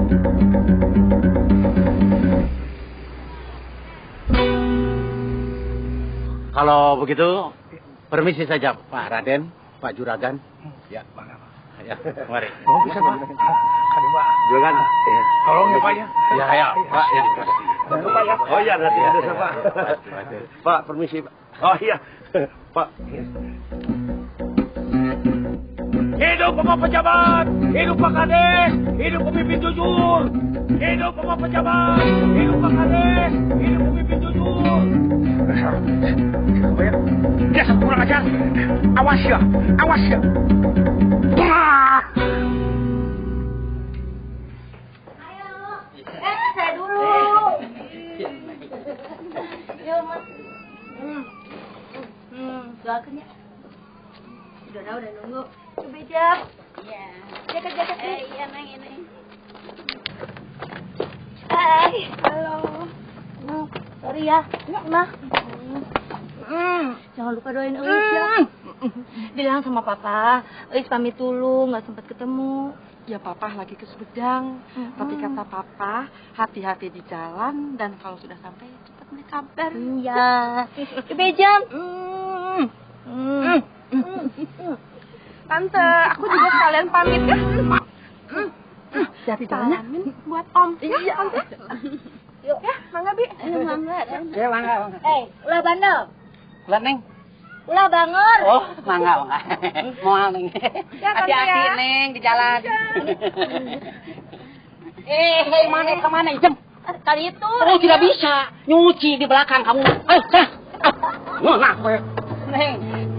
Kalau begitu, permisi saja Pak Raden, Pak Juragan. Ya, mana Pak? Ya, mari. Oh, bisa Pak. Kali Pak. Juragan. Tolong ya Pak ya. Ya, Pak. Ya. Bantu Pak ya. Oh iya, nanti ada Pak. Pak, permisi Pak. Oh iya, Pak. Hidup Bapak Pejabat, hidup Pak Kades, hidup pemimpin jujur. Hidup Bapak Pejabat, hidup Pak Kades, hidup pemimpin jujur. Dasar kurang ajar. Awas ya. Saya dulu. Yuk, Mas. Doakan ya. Udah nunggu. Coba jam. Iya. Jaket. Iya, Neng, ini. Hai. Halo. Sorry ya. Mah. Jangan lupa doain Elis ya. Bilang sama Papa, Elis pamit dulu, nggak sempat ketemu. Ya Papa lagi ke Sumedang. Tapi kata Papa, hati-hati di jalan dan kalau sudah sampai cepat beri kabar. Iya. Coba jam. Tante, aku juga sekalian pamit ya. Jadi jalannya Buat Om. Iya, Tante. Yuk. Ya, mangga Bi. Ayo mangga. Ya, mangga. Ulah bandel. Ulah, Neng. Ulah bangor. Oh, mangga. Moal, Neng. Ya, Tante, Hati-hati, ya. Neng, di jalan. Mana kemana, Jem? Kali itu. Oh, tidak bisa. Nyuci di belakang kamu. Ayo, sana. Nah, Neng.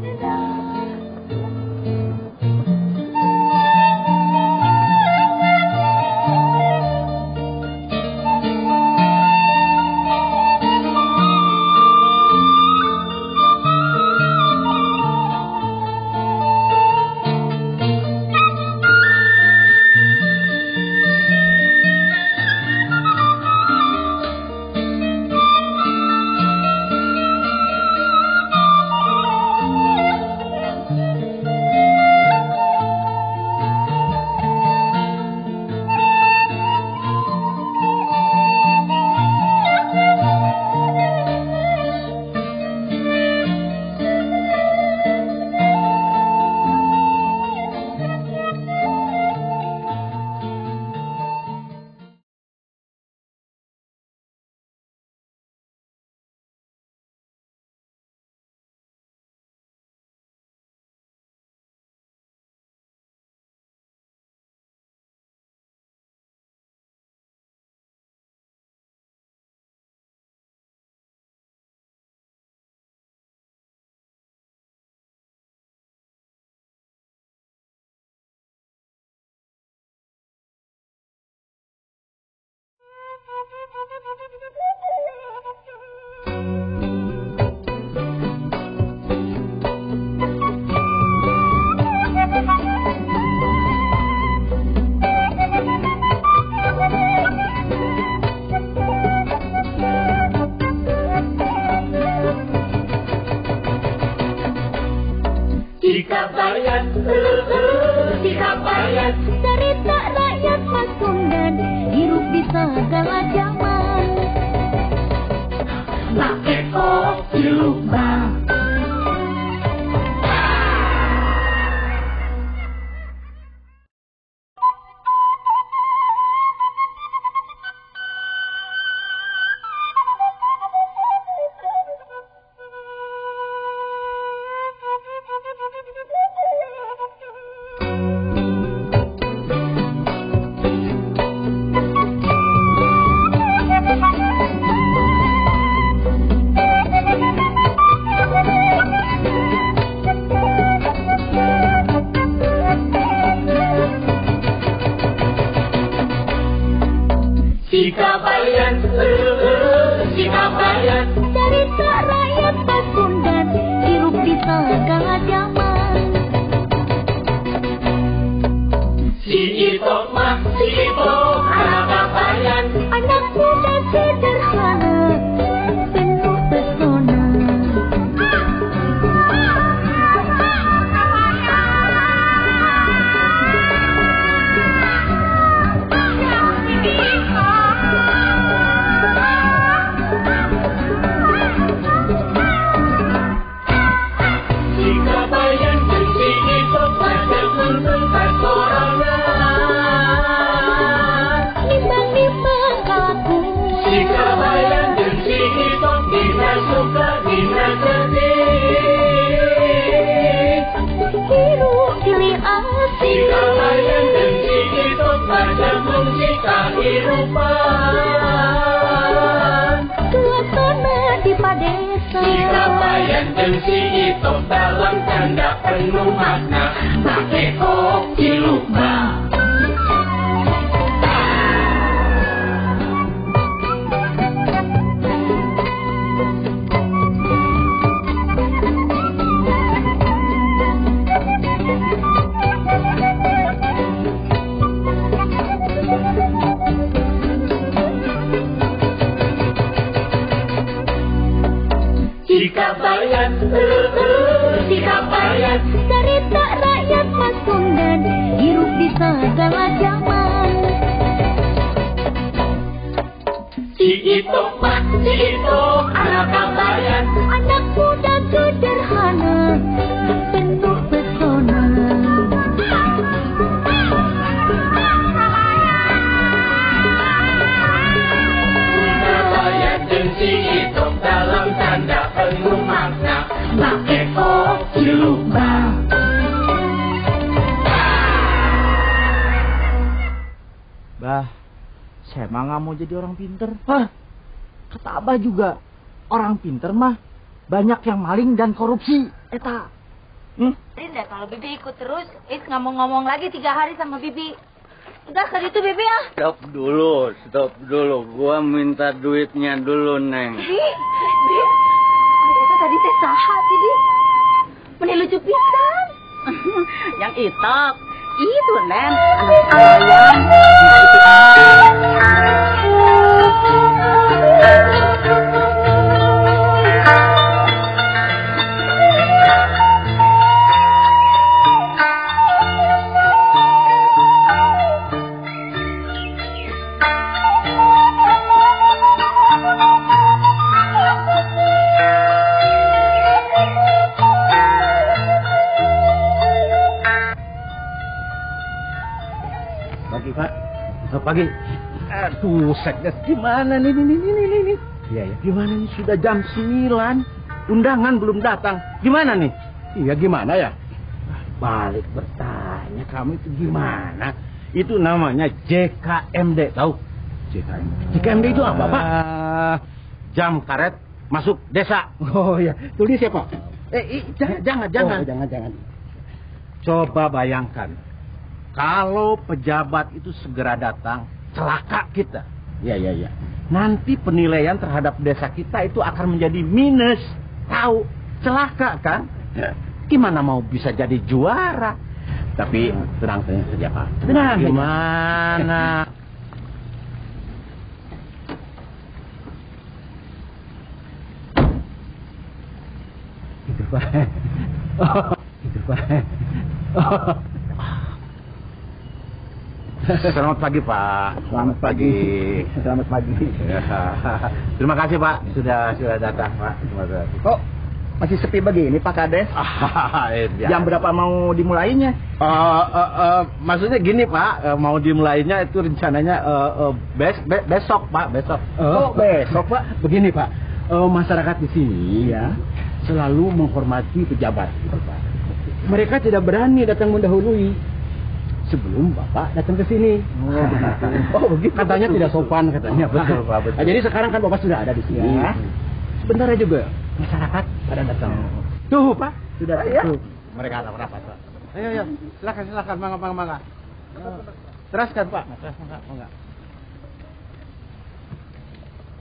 Cikabayat, cerita rakyat Pasundan, hidup di segala zaman. Pakai kopi lubang. si Kabayan. Cerita rakyat Pasundan, hirup di segala zaman. Si Ito mah, si Ito anak Kabayan. Anak muda sederhana, penuh pesona. Si Kabayan dan si Ito pada untung tak sorangan. Nimbang-nimbang kelakuan. Si Kabayan dan si Ito dina suka dina sedih. Hirup pilih Si asih. Kabayan dan si Ito pada fungsi kehidupan. Suasana di padesa. Si Kabayan dan si Ito dalam tanda penuh makna pakai kopi lupa. Si Kabayan, si Kabayan. Cerita rakyat Pasundan, hirup di segala zaman. Si Ito mah, si Ito anak Kabayan. Anak muda sederhana, penuh pesona. Si Kabayan dan si Ito dalam tanda penuh makna pakai kopi lupa. Bah, saya mah nggak mau jadi orang pinter. Hah? Kata Abah juga, orang pinter mah banyak yang maling dan korupsi. Eta. Rinda, kalau Bibi ikut terus, Is nggak mau ngomong lagi 3 hari sama Bibi. Udah ke itu Bibi ya. Stop dulu. Gua minta duitnya dulu, Neng. Bibi, itu tadi teh saha Bibi. Meni lucu pisan. Yang itu Nen, anak ayam. Pagi. Aduh, Sekdes gimana nih? Iya, gimana nih? Sudah jam 9. Undangan belum datang. Gimana nih? Iya, gimana ya? Balik bertanya, kamu itu gimana? Itu namanya JKMD, tahu? JKMD itu apa, Pak? Jam karet masuk desa. Oh ya, tulis ya, Pak. Jangan. Coba bayangkan. Kalau pejabat itu segera datang, celaka kita. Iya. Nanti penilaian terhadap desa kita itu akan menjadi minus. Tahu? Celaka kan? Gimana mau bisa jadi juara? Tapi tenang saja, Pak. Tenang. Gimana? Itu, Pak. Itu, Pak. Selamat pagi, Pak. Selamat pagi. Terima kasih, Pak. Sudah datang, Pak. Terima kasih. Kok masih sepi begini, Pak Kades? Jam berapa mau dimulainya? Maksudnya gini, Pak. Mau dimulainya itu rencananya besok, Pak. Besok. Besok, Pak. Begini, Pak. Masyarakat di sini ya selalu menghormati pejabat, Pak. Mereka tidak berani datang mendahului sebelum Bapak datang ke sini. Oh, begitu. Katanya tidak sopan katanya. Betul, Pak. Betul. Jadi sekarang kan Bapak sudah ada di sini. Ya. Sebentar juga masyarakat pada datang. Tuh, Pak. Sudah tuh. Mereka ada rapat, Pak. Ayo. Silakan. Mangga. Teruskan, Pak. Mangga.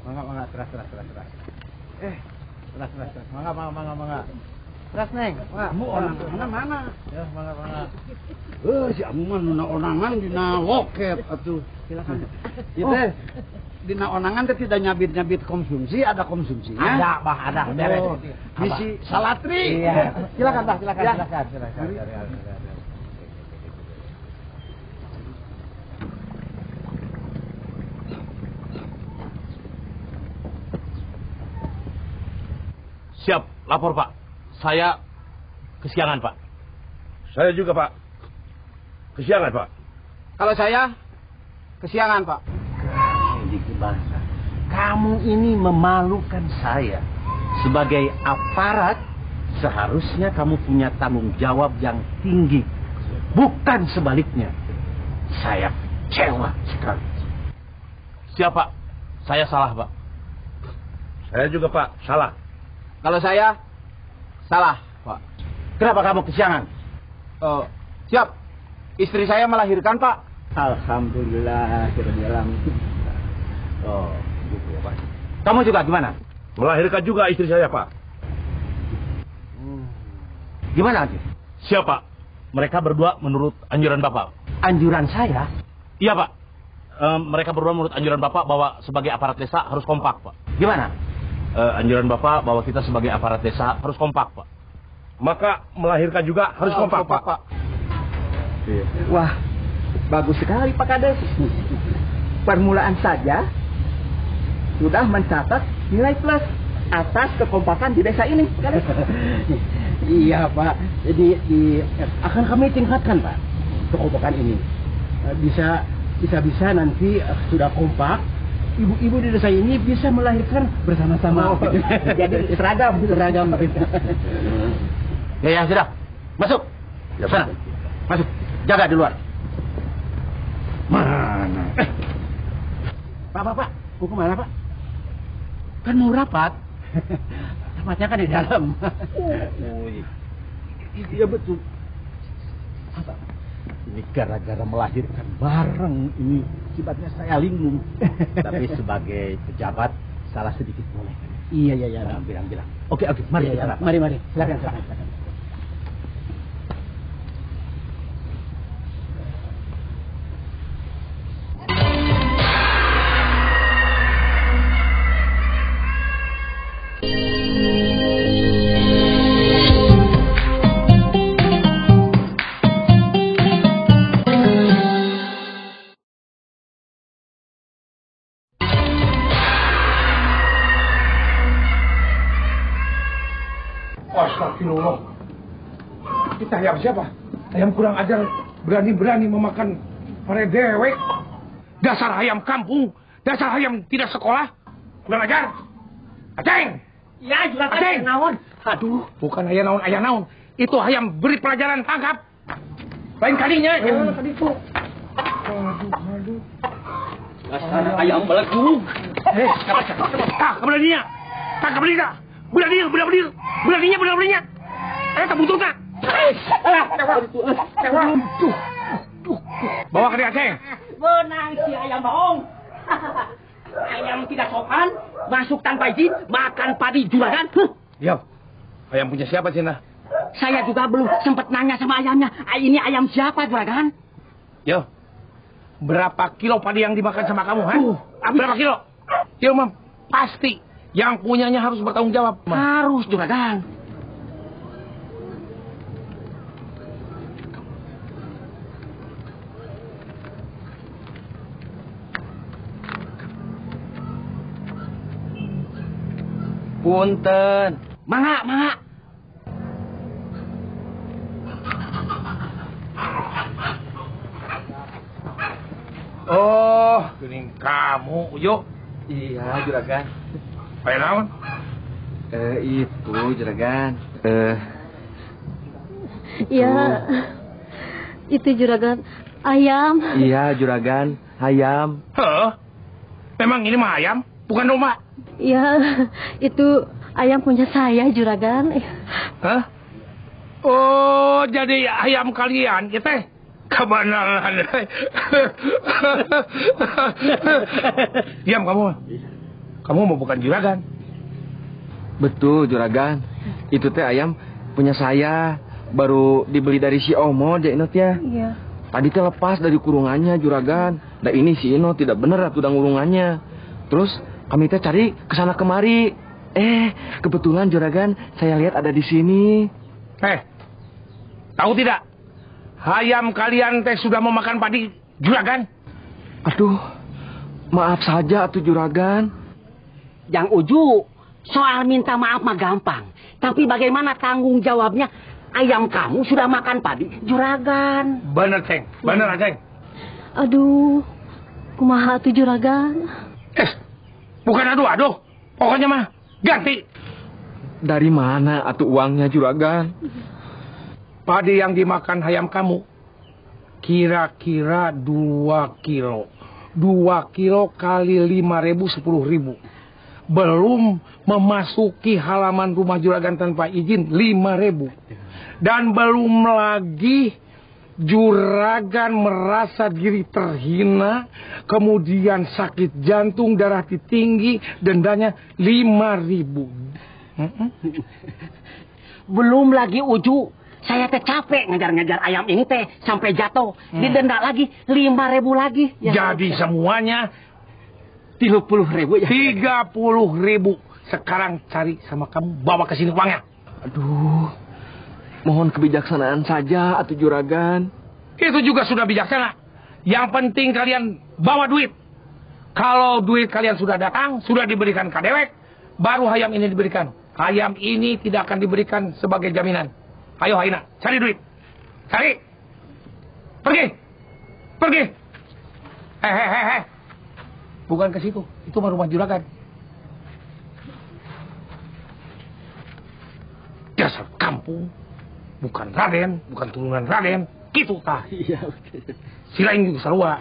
Mangga, teras. Teras. Mangga. Teras, Neng. Kamu onangan mana? Ya, mangga. Si amu mah nuna onangan dina loket atuh. Silakan. Ieu teh dina onangan teh tidak nyabit konsumsi, ada konsumsinya. Ada, Bah, ada. Beres. Bisi salatri. Iya. Silakan, Bah, silakan. Siap, lapor Pak. Saya kesiangan Pak. Saya juga Pak. Kesiangan Pak. Kalau saya kesiangan, Pak. Kamu ini memalukan saya. Sebagai aparat, seharusnya kamu punya tanggung jawab yang tinggi. Bukan sebaliknya. Saya kecewa sekali. Siap Pak. Saya salah Pak. Saya juga Pak, salah. Kalau saya salah, Pak. Kenapa kamu kesiangan? Siap. Istri saya melahirkan, Pak. Alhamdulillah. Oh, gitu ya Pak. Kamu juga gimana? Melahirkan juga istri saya Pak. Gimana Haji? Siap Pak. Mereka berdua menurut anjuran Bapak. Anjuran saya? Iya Pak. Mereka berdua menurut anjuran Bapak bahwa sebagai aparat desa harus kompak Pak. Gimana? Anjuran Bapak bahwa kita sebagai aparat desa harus kompak Pak. Maka melahirkan juga harus kompak Pak. Wah, bagus sekali Pak Kades. Permulaan saja sudah mencatat nilai plus atas kekompakan di desa ini. Iya Pak, jadi akan kami tingkatkan Pak kekompakan ini. Bisa nanti sudah kompak, ibu-ibu di desa ini bisa melahirkan bersama-sama. Jadi seragam. Ya sudah, masuk. Ya, sana, masuk. Jaga di luar. Mana? Pak, mau kemana Pak? Kan mau rapat. Rapatnya kan di dalam. Oh, iya betul. Apa? Ini gara-gara melahirkan bareng ini sifatnya saya linglung. Tapi sebagai pejabat salah sedikit boleh. Iya. Bilang. Oke, mari. Mari. Silakan. Astagfirullah. Kita ayam siapa? Ayam kurang ajar, berani-berani memakan para dewek. Dasar ayam kampung, dasar ayam tidak sekolah. Kurang ajar. Aceng! Ya, juga Aceng! naon. Aduh, bukan ayam naon. Itu ayam beri pelajaran tangkap. Lain kalinya. Aduh. Dasar ayam beledug. Keberaninya. Tangkap dia. Beraninya. Ayo butuh tak? Bawa ke dia, Aceng. Menang si ayam bohong. Ayam tidak sopan, masuk tanpa izin, makan padi juragan. Diam. Ayam punya siapa, Cina? Saya juga belum sempat nanya sama ayamnya. Ini ayam siapa, juragan? Yo. Berapa kilo padi yang dimakan sama kamu, ha? Berapa kilo? Yo, Mam. Pasti. Yang punyanya harus bertanggung jawab. Harus, juragan. Punten. Mangga. Oh, ini kamu, yuk. Iya, juragan. Ayam naon? Itu juragan. Ya, itu juragan ayam. Iya, juragan, ayam. Hah? Memang ini mah ayam, bukan domba. Ya, itu ayam punya saya, juragan. Hah? Oh, jadi ayam kalian, ya teh? Kebenaran. Diam kamu. kamu mau bukan juragan. Betul, juragan. Itu teh ayam punya saya. Baru dibeli dari si Omo, dia Inot ya. Iya. Tadi teh lepas dari kurungannya, juragan. Nah ini si Ino tidak bener atuh kurungannya. Terus kami teh cari kesana kemari. Kebetulan juragan saya lihat ada di sini. Tahu tidak? Ayam kalian teh sudah memakan padi juragan. Aduh, maaf saja atuh juragan. Yang Uju, soal minta maaf mah gampang. Tapi bagaimana tanggung jawabnya? Ayam kamu sudah makan padi juragan. Bener, Ceng. Bener, Ceng. Aduh, kumaha tuh juragan? Bukan aduh. Pokoknya mah ganti. Dari mana atuh uangnya juragan? Padi yang dimakan ayam kamu kira-kira 2 kilo. 2 kilo kali 5.000, 10.000. Belum memasuki halaman rumah juragan tanpa izin 5.000. Dan belum lagi juragan merasa diri terhina, kemudian sakit jantung, darah tinggi, dendanya 5.000. Belum lagi Uju, saya teh capek ngejar-ngejar ayam ini teh sampai jatuh. Didenda lagi 5.000 lagi. Jadi semuanya 30.000 ya. 30.000. Sekarang cari sama kamu, bawa ke sini uangnya. Aduh, mohon kebijaksanaan saja atuh juragan. Itu juga sudah bijaksana. Yang penting kalian bawa duit. Kalau duit kalian sudah datang, sudah diberikan ke dewek, baru ayam ini diberikan. Ayam ini tidak akan diberikan sebagai jaminan. Ayo Haina, cari duit. Cari. Pergi. Bukan ke situ. Itu mah rumah juragan. Dasar kampung. Bukan Raden, bukan turunan Raden. Gitu tah. Iya. Silain juga sarua.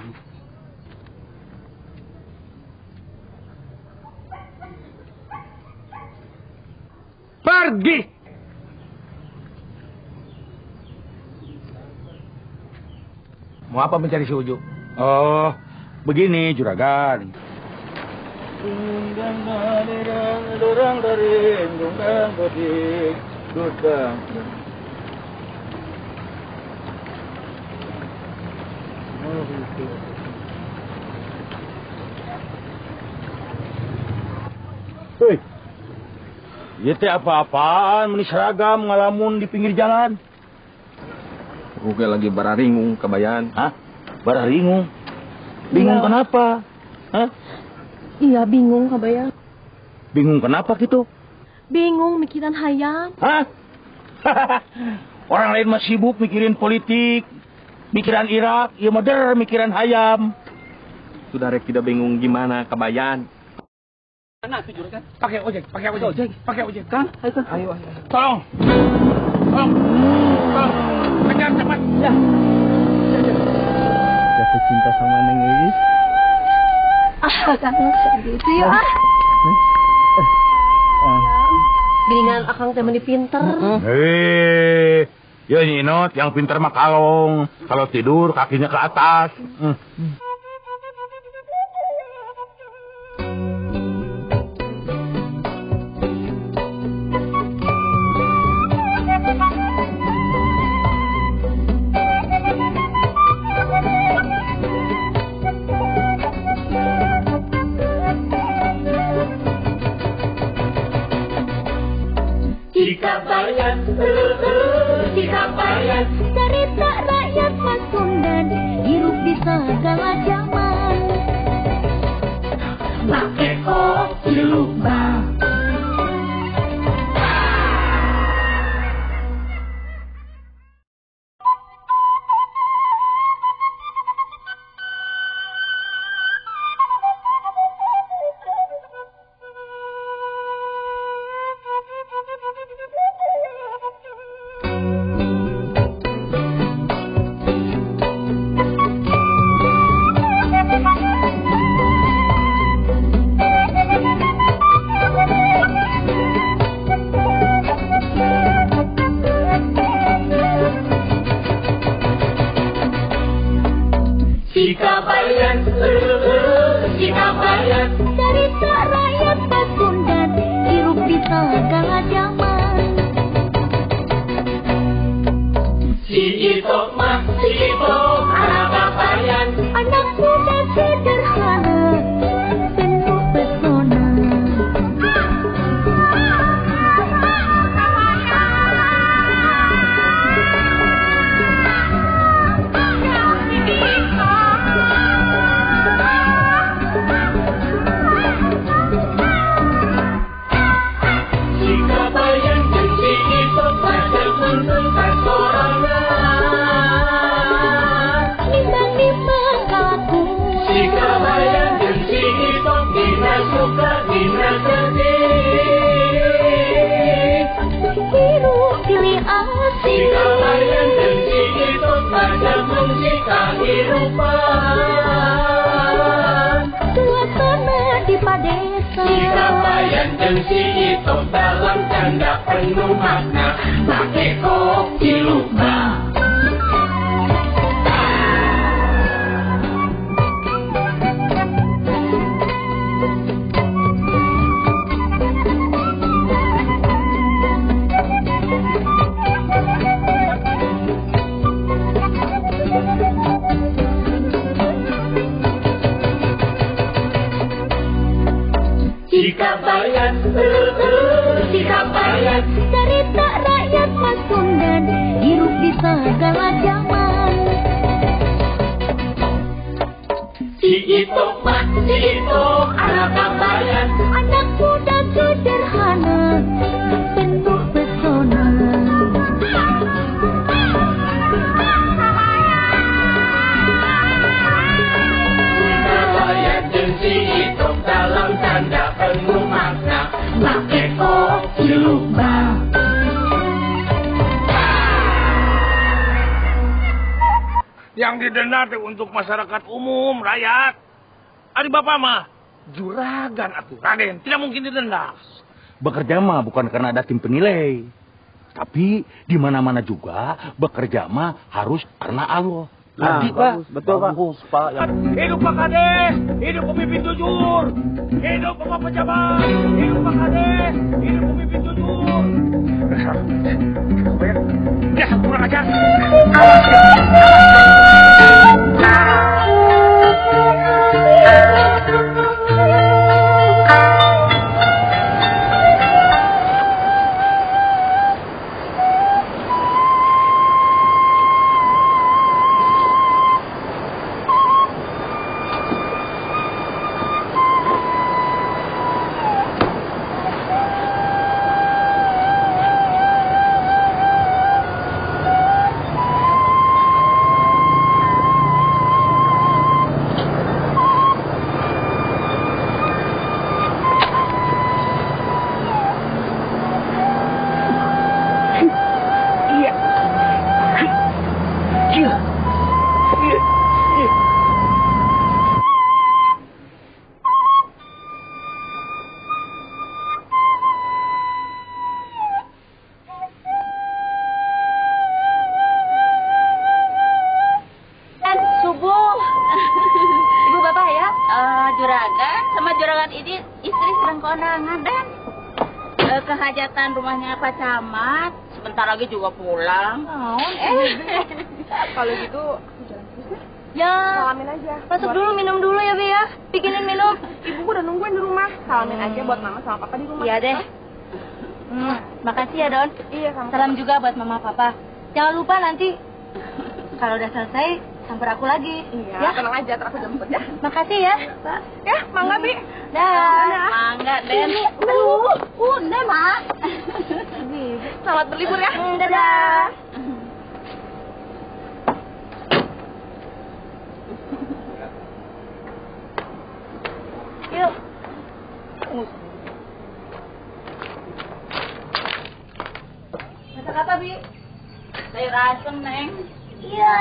Pergi. Mau apa mencari si Uju? Oh, begini juragan. Hei, ya teh apa-apaan meni seragam ngalamun di pinggir jalan. Oke lagi bararingung kabayan. Hah? Bararingung? Bingung Iya. kenapa? Hah? Iya, bingung kabayang. Bingung kenapa gitu? Bingung mikiran hayam. Hah? Orang lain mah sibuk mikirin politik, mikiran Irak, ya modern mikiran hayam. Sudah rek tidak bingung gimana kabayan. Mana tuh juragan? Pakai ojek. Kan? Ayo. Tolong. Kejar cepat. Ya. Jatuh cinta sama Neng Iis. Kan segitu ya. Geningan akang teh meni pinter. Ya Inot, yang pintar mah kalong. Kalau tidur kakinya ke atas. Cikabayan, cerita rakyat Pasundan, hidup di segala zaman. Makeko Cilubang. Si Itok mah, si Itok anak kabayan. Anak muda sederhana, penuh pesona. Si kabayan dan si Itok pada kuntun kasorangan. Nimang aku. Si kabayan dan si Itok dina suka dina sedih. Hirup pilih asing. Si kabayan dan si Itok pada fungsi kehidupan. Suasana di padesa. Si kabayan dan si Itok dalam canda penuh makna. Pakai kopi lupa. Si kabayan, si kabayan. Cerita rakyat Pasundan, hirup di segala zaman. Si Itok mah, si Itok anak kabayan. Anak muda sederhana, penuh pesona. Si kabayan dan si Itok dalam tanda penuh makna. Pakai kopi lupa. Yang didenda teh untuk masyarakat umum, rakyat. Ari bapak mah juragan atuh, Raden. Tidak mungkin didenda. Bekerja mah bukan karena ada tim penilai. Tapi di mana-mana juga bekerja mah harus karena Allah. Ngerti, Pak? Betul, Pak. Bagus, Pak. Hidup Pak Kades, hidup pemimpin jujur. Hidup Bapak pejabat, hidup Pak Kades, hidup pemimpin jujur. Dia kurang ajar. Awas ya. Juragan sama juragan ini istri sedang kondangan dan kehajatan rumahnya Pak Camat. Sebentar lagi juga pulang. Kalau gitu aku jalan terus ya. Salamin aja. Masuk dulu, minum dulu ya, Bi ya. Bikinin minum. Ibu udah nungguin di rumah. Salamin aja buat mama sama papa di rumah. Iya deh. Makasih ya, Don. Iya, sama. Salam juga buat mama papa. Jangan lupa nanti kalau udah selesai samper aku lagi. Iya, ya? tenang aja, ntar aku jemput ya. Makasih ya, Pak. Ya, mangga, Bi. Dah. Mangga, Den. Udah, Mak. Selamat berlibur ya. Dadah. Yuk. Masak apa, Bi? Sayur asem, Neng. Iya.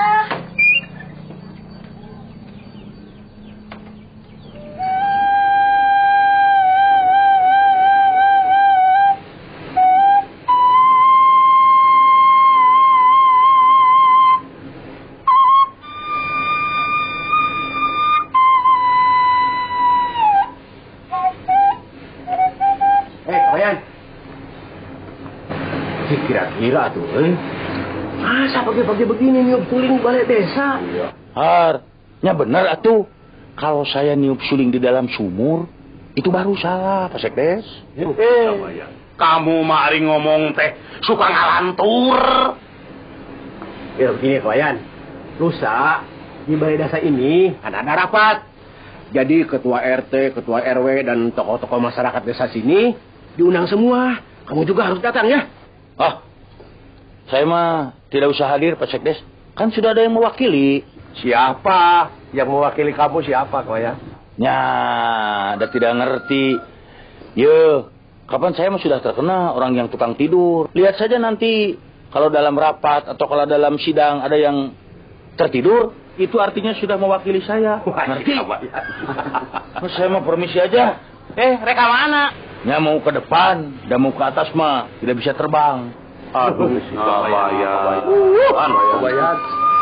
Kira-kira tuh, Masa pagi-pagi begini niup suling balai desa? Har, nya bener atuh. Kalau saya niup suling di dalam sumur, itu baru salah, Pak Sekdes. Kamu mari ngomong teh suka ngalantur. Ya begini kawan, lusa di balai desa ini ada rapat. Jadi ketua RT, ketua RW dan tokoh-tokoh masyarakat desa sini diundang semua. Kamu juga harus datang ya. Ah, saya mah tidak usah hadir Pak Sekdes. Kan sudah ada yang mewakili. Siapa yang mewakili kamu siapa kawan? Ya, ada tidak ngerti. Yo, kapan saya mah sudah terkena orang yang tukang tidur. Lihat saja nanti kalau dalam rapat atau kalau dalam sidang ada yang tertidur, itu artinya sudah mewakili saya. Ngerti? Saya mau permisi aja. Reka mana? Ya mau ke depan, dan mau ke atas mah tidak bisa terbang. Aduh, si Kabayan. Kabayan.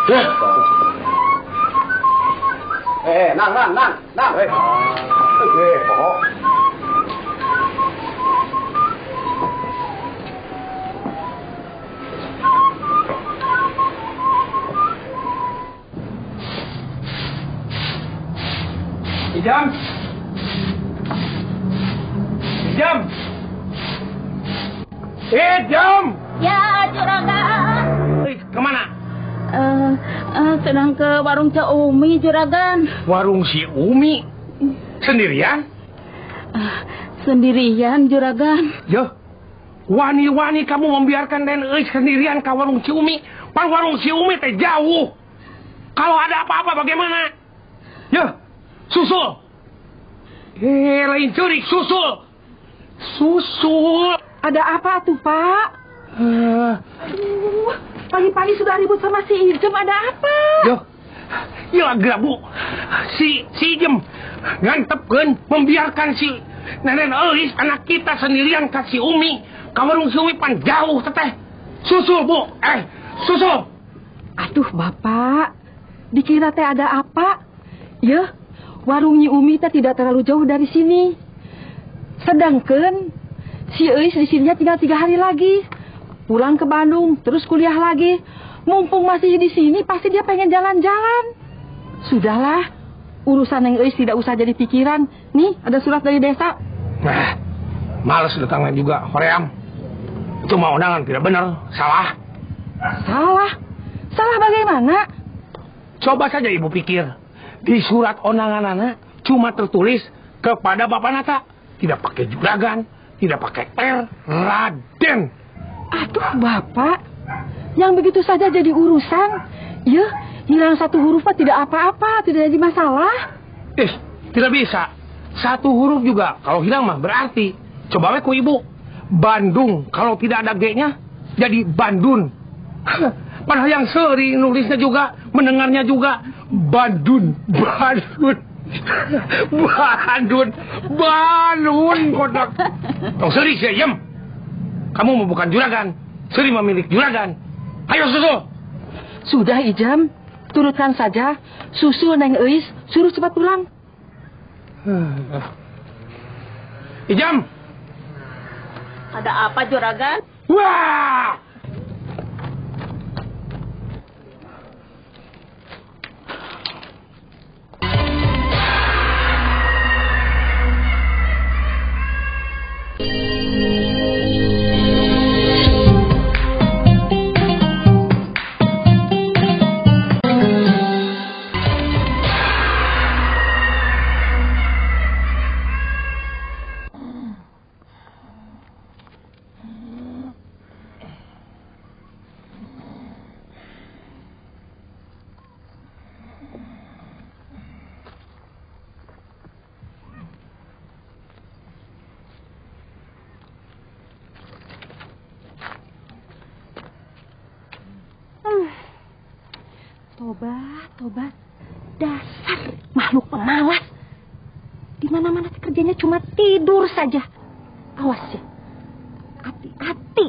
Nang. Ijam. Ya, Juragan. Kemana? Sedang ke warung Cik Umi, Juragan. Warung si Umi? Sendirian? Sendirian, Juragan. Yo, wani-wani kamu membiarkan Den Eis sendirian ke warung si Umi. Pan warung si Umi teh jauh. Kalau ada apa-apa bagaimana? Yo, susul. Lain curik, susul. Ada apa tuh, Pak? Pagi-pagi sudah ribut sama si Ijem, ada apa? Yo, Bu. Si Ijem ngantepkeun membiarkan si Nenen Eis anak kita sendirian ke si Umi. Ka warung si Umi pan jauh teteh. Susul, Bu. Susul. Aduh, Bapak. Dikira teh ada apa? Ya, warung Nyi Umi teh tidak terlalu jauh dari sini. Sedangkan si Eis di sininya tinggal 3 hari lagi. Pulang ke Bandung, terus kuliah lagi. Mumpung masih di sini, pasti dia pengen jalan-jalan. Sudahlah, urusan Neng Eis tidak usah jadi pikiran. Nih, ada surat dari desa. Nah, males datangnya juga, Hoream. Itu mah undangan tidak benar, salah. Salah bagaimana? Coba saja Ibu pikir. Di surat undangan anak cuma tertulis kepada Bapak Nata. Tidak pakai juragan, tidak pakai Raden. Aduh, Bapak. Yang begitu saja jadi urusan. Ya, hilang 1 huruf tidak apa-apa, tidak jadi masalah. Tidak bisa. 1 huruf juga kalau hilang mah berarti. Coba ku Ibu. Bandung kalau tidak ada G-nya jadi Bandun. Padahal yang sering nulisnya juga, mendengarnya juga Bandun kodak. Tong seri sih, Yem. Kamu mau bukan juragan, seri memilik juragan. Ayo susul. Sudah, Ijam. Turutkan saja. Susul Neng Eis, suruh cepat pulang. Ijam. Ada apa, juragan? Wah! Tobat. Dasar makhluk pemalas. Di mana-mana kerjanya cuma tidur saja. Awas ya. Hati-hati.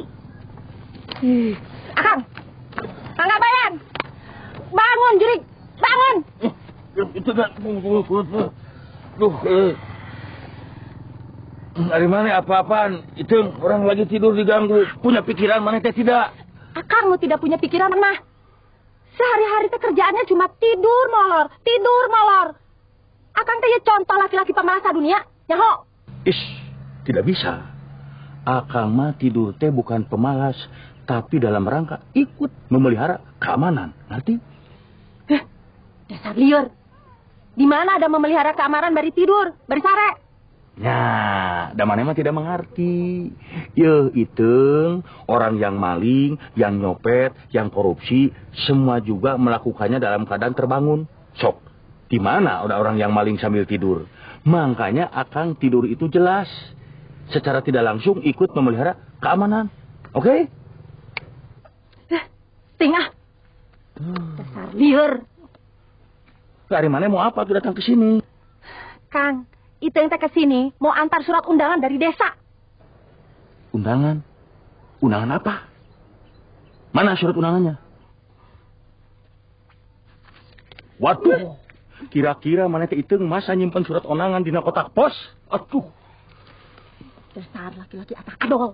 Akang Kabayan. Bangun, Jurik. Bangun. Itu kan. Dari mana apa-apaan? Itu orang lagi tidur diganggu. Punya pikiran mana teh tidak? Akang nu tidak punya pikiran mah. Sehari-hari teh kerjaannya cuma tidur molor. Akang teh ya contoh laki-laki pemalas dunia. Nyaho. Tidak bisa. Akang mah tidur teh bukan pemalas, tapi dalam rangka ikut memelihara keamanan. Ngerti? Dasar liur. Di mana ada memelihara keamanan bari tidur, bari sare? Ya, damane mah tidak mengerti. Ya, itu orang yang maling, yang nyopet, yang korupsi, semua juga melakukannya dalam keadaan terbangun. Sok, di mana ada orang yang maling sambil tidur? Makanya akang tidur itu jelas. Secara tidak langsung ikut memelihara keamanan. Oke? Tingah. Dasar liur. Dari mana mau apa tuh datang ke sini? Kang, itu yang teh ke sini mau antar surat undangan dari desa. Undangan? Undangan apa? Mana surat undangannya? Waduh, kira-kira mana teh itu masa nyimpen surat undangan di kotak pos? Aduh. Dasar laki-laki atak adol.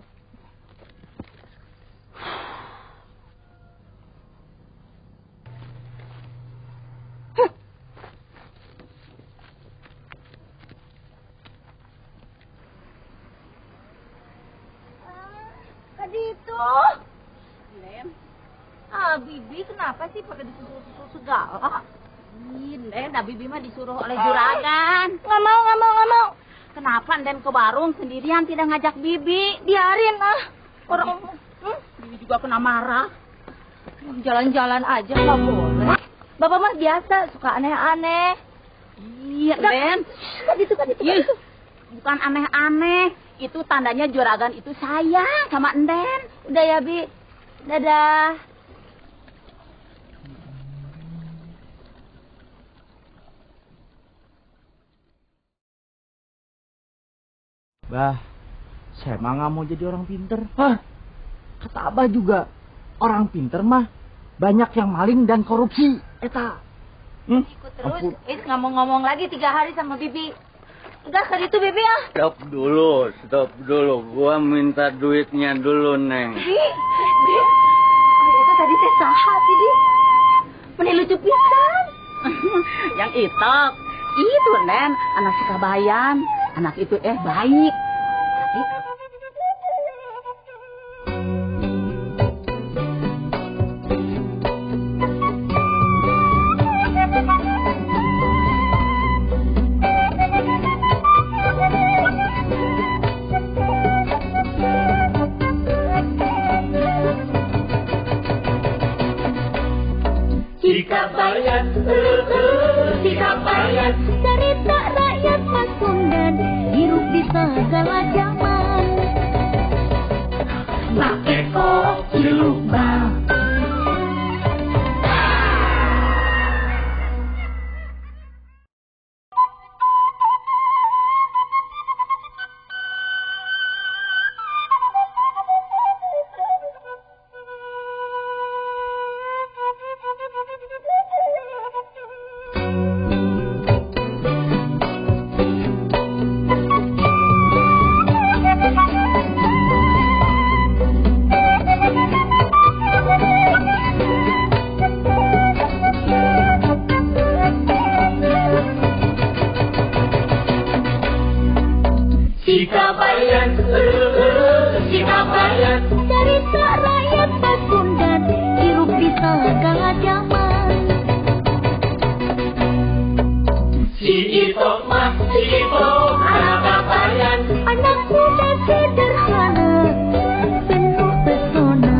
Itu. Len. Bibi kenapa sih pakai disuruh segala? Len, Bibi mah disuruh oleh juragan. Nggak mau. Kenapa Len ke warung sendirian tidak ngajak Bibi? Biarin orang Bibi juga kena marah. Jalan-jalan aja nggak boleh. Bapak mah biasa suka aneh-aneh. Iya, Len. Kan itu. Bukan aneh-aneh. Itu tandanya juragan itu sayang sama Enden. Udah ya, Bi. Dadah. Bah, saya mah nggak mau jadi orang pinter. Kata Abah juga, orang pinter mah banyak yang maling dan korupsi. Eta. Ikut terus, nggak mau ngomong lagi 3 hari sama Bibi. Udah kali itu Bibi ya. Stop dulu. Gua minta duitnya dulu, Neng. Bi. Itu tadi teh saha sih, Bi? Meni lucu pisan. Yang itu Nen, anak Sikabayan. Anak itu baik. Sikabayan, cerita rakyat Pasundan, hidup di segala zaman. Mak Eko Cilubang. Sikabayan, cerita rakyat Pasundan, hidup di segala zaman. Si Ito anak Kabayan, anak muda sederhana, penuh pesona.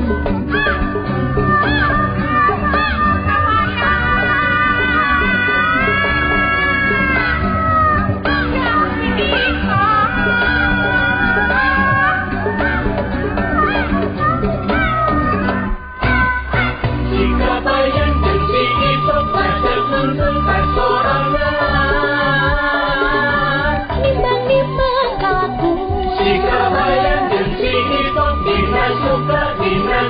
Sikabayan dan si Ito pada kuntulkan sorangan. Nimbang-nimbang kalakuan. Sikabayan dan si Ito dina suka dina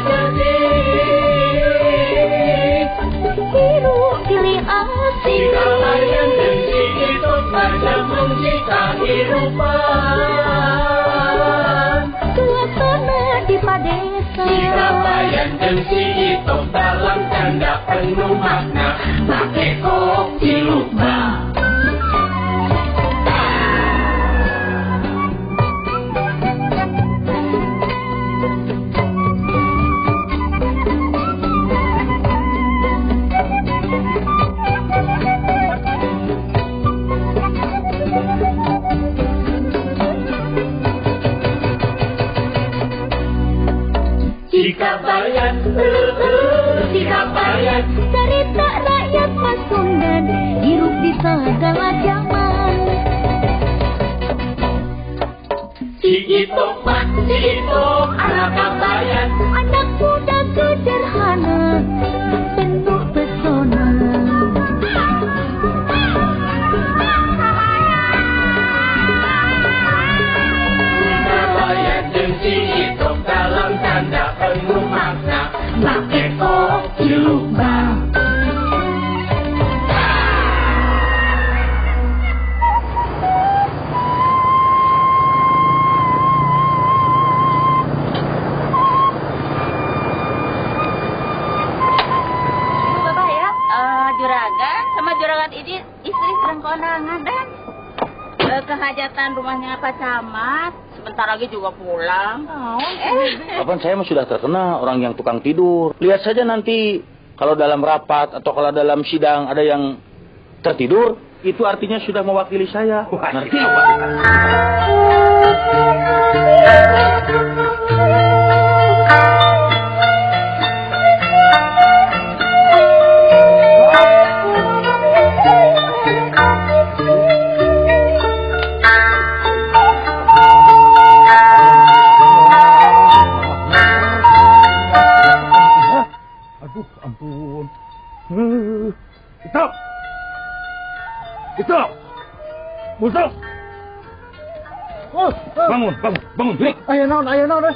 sedih. Hidup pilih asing. Sikabayan dan si Ito pada fungsi kehidupan. Suasana di padesa. Kabayan dan si Itok dalam tanda penuh makna pakai kopi lupa. Kabayan cerita rakyat Pasundan hirup di segala zaman. Si Itok anak Kabayan, anak muda sederhana penuh pesona. Kabayan dan si Itok dalam tanda penuh makna pakai kopi lupa. Juragan sama juragan ini istri sedang kondangan dan ke hajatan rumahnya Pak Camat. Sebentar lagi juga pulang. Kapan saya mah sudah terkenal orang yang tukang tidur. Lihat saja nanti kalau dalam rapat atau kalau dalam sidang ada yang tertidur, itu artinya sudah mewakili saya. Ngerti apa? Busuk. Bangun, Dik. Ayo naon.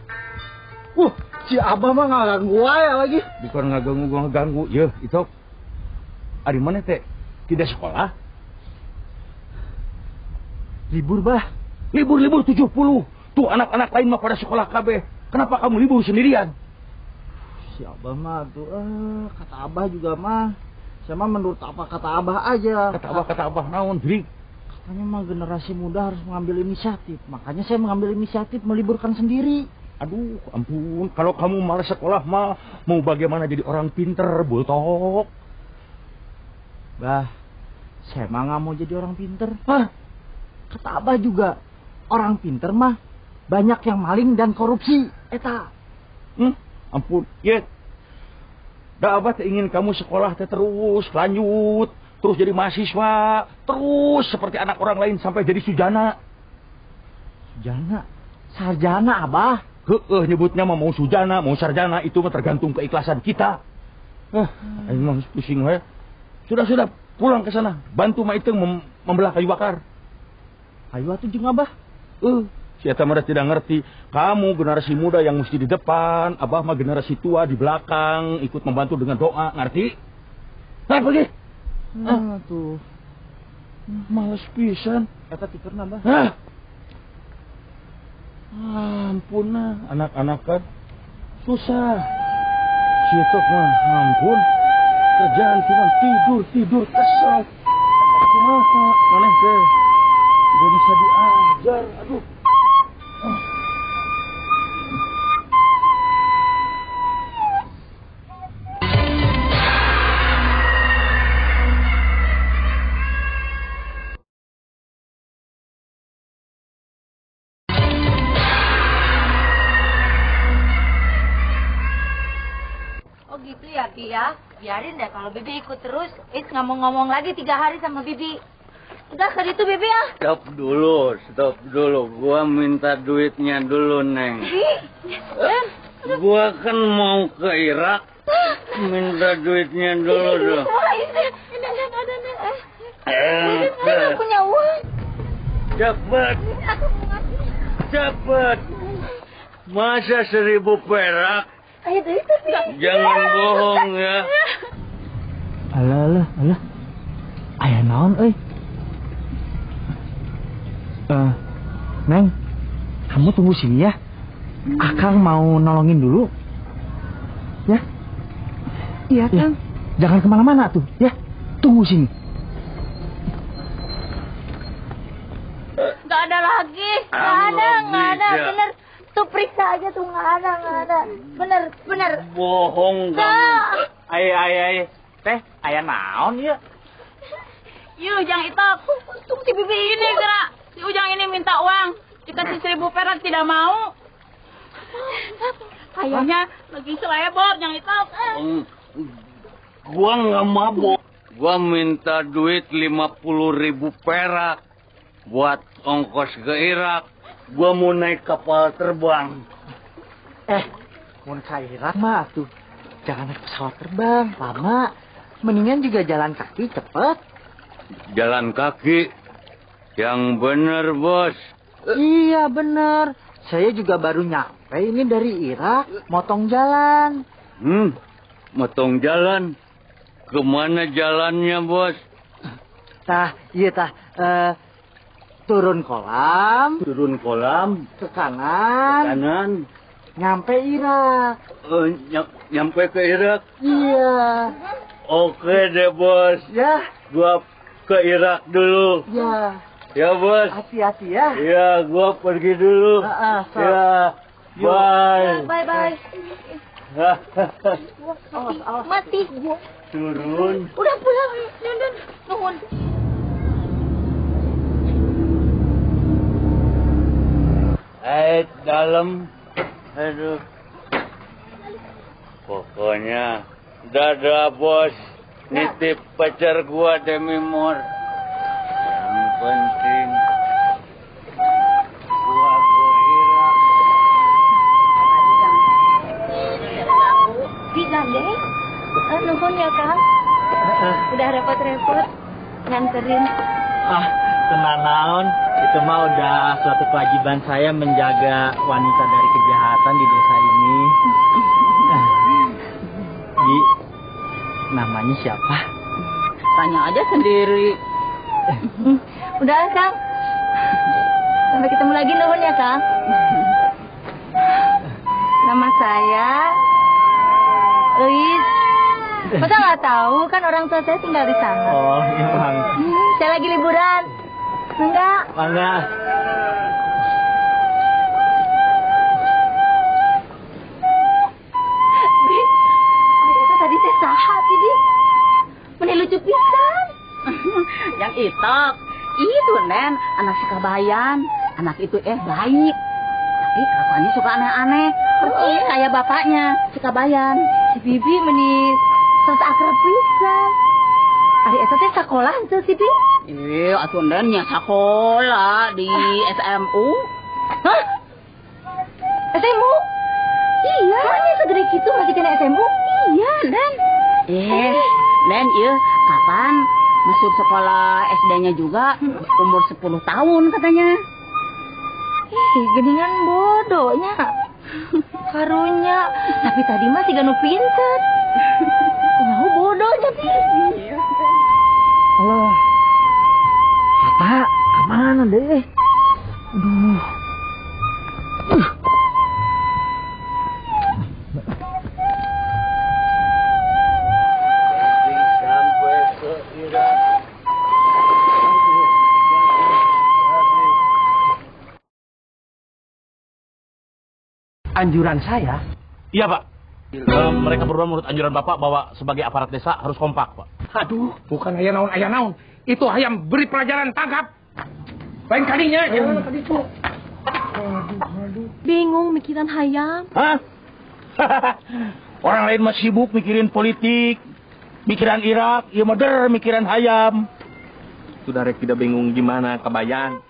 Si Abah mah ngaganggu aja lagi. Bukan ngaganggu. Ya, itu. Ari mana teh? Tidak sekolah? Libur, Bah. Libur 70. Tuh anak-anak lain mah pada sekolah kabeh. Kenapa kamu libur sendirian? Si Abah mah tuh, kata Abah juga mah. Saya mah menurut apa kata Abah aja. Kata Abah naon, Dik? Katanya mah generasi muda harus mengambil inisiatif. Makanya saya mengambil inisiatif meliburkan sendiri. Aduh, ampun. Kalau kamu malas sekolah mah, mau bagaimana jadi orang pinter, bultok? Bah, saya mah nggak mau jadi orang pinter. Hah? Kata Abah juga, orang pinter mah banyak yang maling dan korupsi. Eta. Ampun, ya. Dah Abah ingin kamu sekolah terus lanjut. Terus jadi mahasiswa, terus seperti anak orang lain sampai jadi sujana. Sujana? Sarjana, Abah? Nyebutnya mau sujana, mau sarjana, itu mah tergantung keikhlasan kita. Ayo mah pusing ya. Sudah, pulang ke sana. Bantu Ma Iteng membelah kayu bakar. Kayu atuh jeung Abah? Si Eta mah tidak ngerti. Kamu generasi muda yang mesti di depan, Abah mah generasi tua di belakang, ikut membantu dengan doa, ngerti? Nah, pergi. Tuh. Males pisan. Eta tikerna, Bah. Ampun anak-anak kan susah. Si Tok mah ampun. Kerjaan cuma tidur kesel. Kumaha maneh teh? Udah bisa diajar. Aduh. Gitu ya, Bi ya. Biarin deh kalau Bibi ikut terus. Nggak mau ngomong lagi 3 hari sama Bibi. Udah ke itu Bibi ya. Stop dulu. Gua minta duitnya dulu, Neng. Gua kan mau ke Irak. Minta duitnya dulu dong. Saya punya uang. Cepet. Masa 1000 perak? Jangan bohong ya. Alah. Aya naon euy? Neng, kamu tunggu sini ya. Akang mau nolongin dulu. Ya? Iya, Kang. Jangan kemana-mana tuh, ya. Tunggu sini. Nggak ada lagi. Nggak ada. Bener. Tuh periksa aja tuh nggak ada. Bener. Bohong kamu. Ay. Teh, aya naon ya? Yuh, Jang Itok. Tunggu si Bibi ini, gerak. Si Ujang ini minta uang. Dikasih 1.000 perak tidak mau. Kayaknya lagi selebor, Jang Itok. Gua nggak mabok. Gua minta duit 50.000 perak buat ongkos ke Irak. Gua mau naik kapal terbang. Mau ke Irak mah tuh. Jangan naik pesawat terbang, lama. Mendingan juga jalan kaki cepet. Jalan kaki? Yang bener, Bos. Iya, bener. Saya juga baru nyampe ini dari Irak. Motong jalan. Motong jalan? Kemana jalannya, Bos? Turun kolam. Ke kanan. Nyampe Irak. Nyampe ke Irak? Iya. Oke deh, Bos. Ya. Gua ke Irak dulu. Ya. Ya, Bos. Hati-hati ya. Ya, gua pergi dulu. Ya. Bye. Bye. Mati. Turun. Udah pulang. Nuhun. Dalam. Aduh. Pokoknya dadah, Bos. Nitip pacar gua Demi Mor. Yang penting gua ke Irak. Digandeng. Nuhun ya, Kang. Udah repot-repot nganterin. Tenang naon. Itu mah udah suatu kewajiban saya menjaga wanita dari kejahatan di desa ini. Ji, namanya siapa? Tanya aja sendiri. Udah, Kang. Sampai ketemu lagi, nuhun ya, Kang. Nama saya Eis. Masa nggak tahu kan orang tua saya tinggal di sana. Oh, iya, Bang. Saya lagi liburan. Enggak. Bangga. Itu tadi teh saha sih, Di? Meni lucu pisan. Yang Itok. Itu, Nen. Anak si Kabayan. Anak itu baik. Tapi kelakuannya suka aneh-aneh. Persis kayak bapaknya, si Kabayan. Si Bibi meni tos akrab pisan. Ari eta teh sekolah tuh si Di? Atuh Nen nya sekolah di SMU. Hah? SMU? Iya. Mana segede gitu masih kena SMU? Iya, Nen. Nen, kapan masuk sekolah SD-nya juga umur 10 tahun katanya. Geningan bodohnya. Karunya. Tapi tadi mah si Ganu pinter. Mau bodoh tapi. Allah. Bapak, kemana deh? Aduh. Sampai ke Irak. Anjuran saya? Iya, Pak. Mereka berdua menurut anjuran Bapak bahwa sebagai aparat desa harus kompak, Pak. Aduh, bukan ayah naon. Itu hayam beri pelajaran, tangkap. Lain kalinya. Bingung mikiran hayam. Hah? Orang lain mah sibuk mikirin politik, mikiran Irak, ya meder mikiran hayam. Sudah rek tidak bingung gimana Kabayan.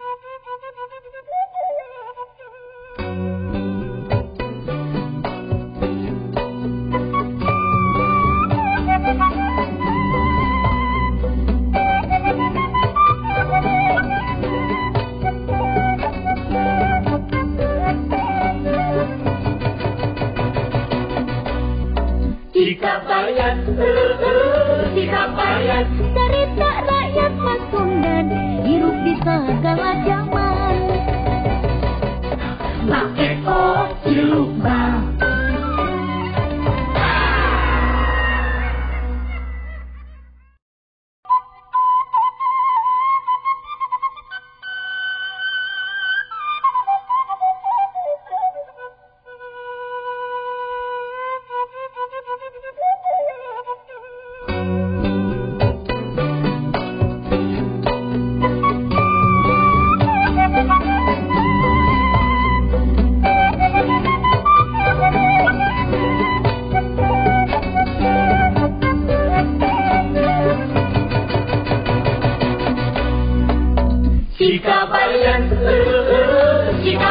Si Kabayan, cerita rakyat Pasundan, hirup di segala zaman. Make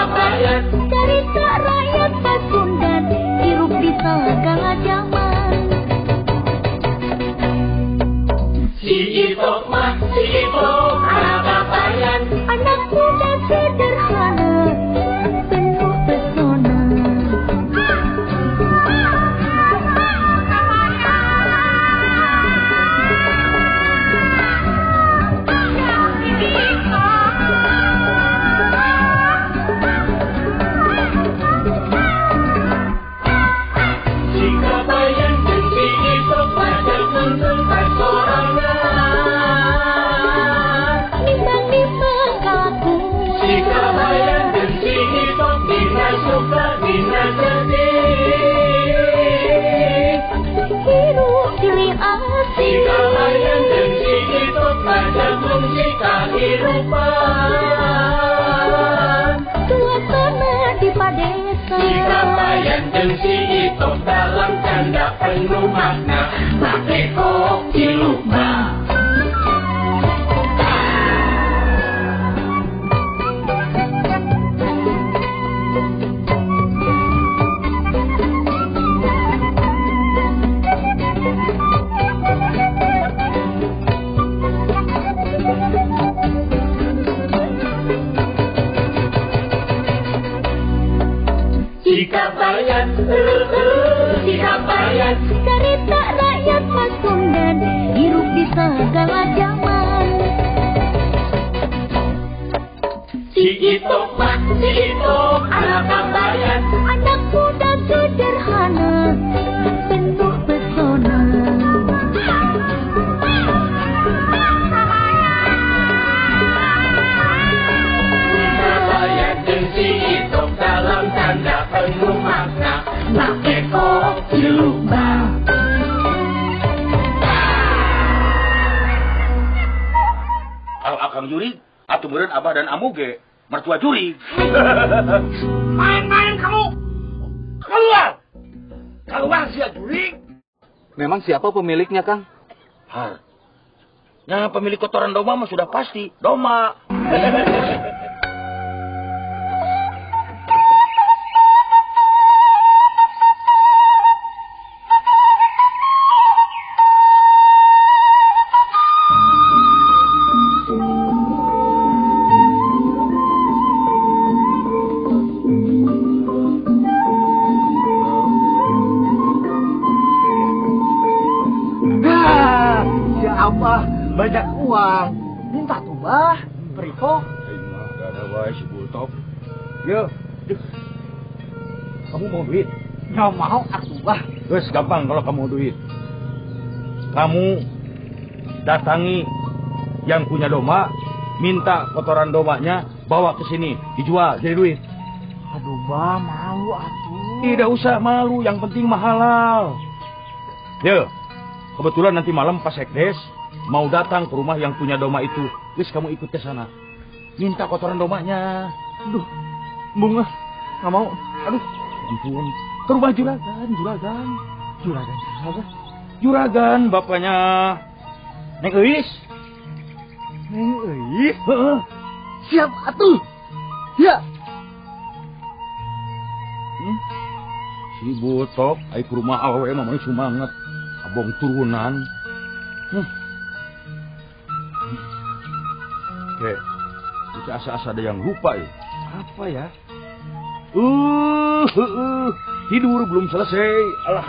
Kabayan, cerita rakyat Pasundan, hirup di segala zaman. Si Itok mah, si Itok, anak Kabayan, anak muda sederhana, penuh pesona. Suasana di padesa, si Kabayan jeung si Itok dalam canda penuh makna, make kopi lupa. Si Kabayan, si Kabayan, cerita rakyat Pasundan, hirup di segala zaman. Si Itok mah, si Itok, anak Kabayan, anak muda sederhana, penuh pesona. Si Kabayan jeung si Itok dalam canda penuh makna, make kopi lupa. Akang juri, atuh meureun abah dan amu ge mertua juri. Main-main kamu. Keluar. Keluar si juri. Memang siapa pemiliknya, Kang? Har. Nah, pemilik kotoran Doma mah sudah pasti Doma. Banyak uang. Minta tuh, Bah. Periko. Gak ada wae si Bultop. Yo. Kamu mau duit? Ya mau atuh, Bah. Terus gampang kalau kamu mau duit. Kamu datangi yang punya Doma, minta kotoran domanya, bawa ke sini, dijual jadi duit. Aduh, Bah, malu atuh. Tidak usah malu, yang penting mah halal. Yo. Kebetulan nanti malam pas Sekdes mau datang ke rumah yang punya Doma itu. Terus kamu ikut ke sana. Minta kotoran domanya. Aduh, bunga. Nggak mau. Aduh, ampun. Ke rumah Juragan. Juragan, bapaknya Neng Eis. Neng Eis? Siap, atuh. Ya. Si Bultop, ai ke rumah awe mah mana sumanget. Abong turunan. Oke, itu asa-asa ada yang lupa ya. Apa ya? Tidur belum selesai. Alah.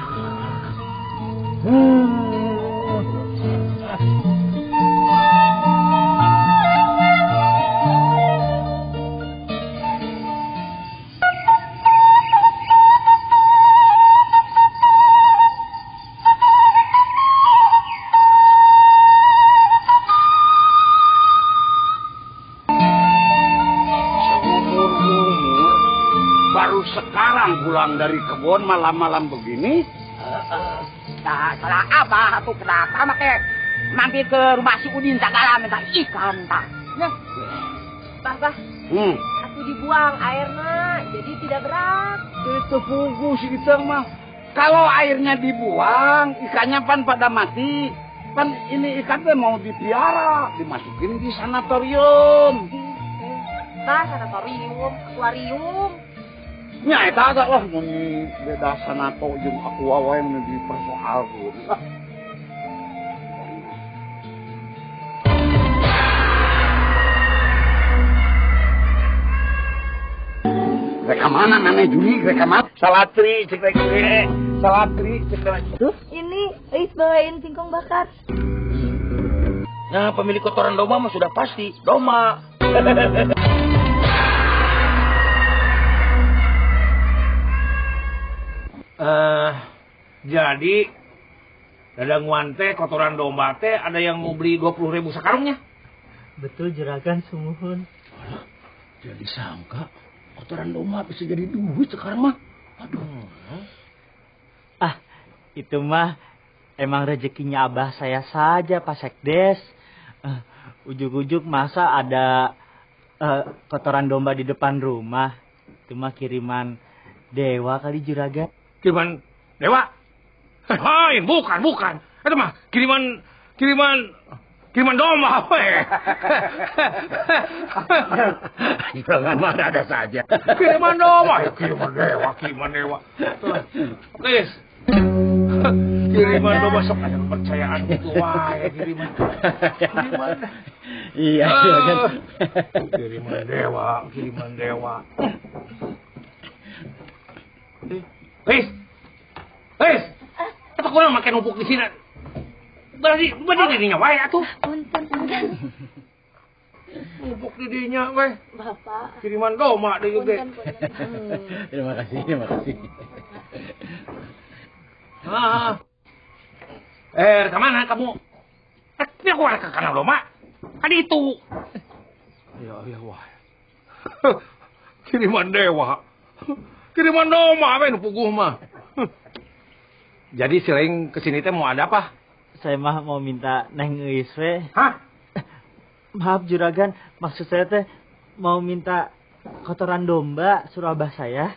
Pulang dari kebun malam-malam begini. Salah abah tuh kenapa make mampir ke rumah si Udin Tagala minta ikan tak. Nah, Bah. Aku dibuang airnya, jadi tidak berat. Itu pugu si Itang mah. Kalau airnya dibuang, ikannya pan pada mati. Pan ini ikan teh mau dipiara, dimasukin di sanatorium. bah, sanatorium, akuarium. Nya eta ada lah mun beda sanato jeung aku wae nu dipersoalkeun. Reka mana nane Juli, reka mana? Salatri, cek rek. Salatri, cek rek. Ini Ais bawain singkong bakar. Nah, pemilik kotoran domba mah sudah pasti domba. Jadi dadanguan teh kotoran domba teh ada yang mau beli 20.000 sakarungnya. Betul juragan sumuhun. Jadi sangka kotoran domba bisa jadi duit sekarang mah. Aduh. Itu mah emang rezekinya abah saya saja Pak Sekdes. Ujuk-ujuk masa ada kotoran domba di depan rumah. Itu mah kiriman dewa kali juragan. Kiriman dewa? Lain, bukan. Itu mah kiriman domba. Jangan mana ada saja. Kiriman domba, ya kiriman dewa. Please. Kiriman domba sok ada kepercayaan itu wae kiriman. Iya, kiriman dewa. Please. Apa kau makan upuk di sini? Berarti dirinya wae atuh. Punten. Upuk di dirinya wae. Bapak. Kiriman domba deui ge. Terima kasih. Kemana kamu? Ini aku ke kandang domba. Kan itu. Ya, wah. Kiriman dewa. Kiriman domba, apa yang puguh mah? Jadi sering kesini teh mau ada apa? Saya mah mau minta Neng Eis we. Hah? Maaf juragan, maksud saya teh mau minta kotoran domba suruh abah saya.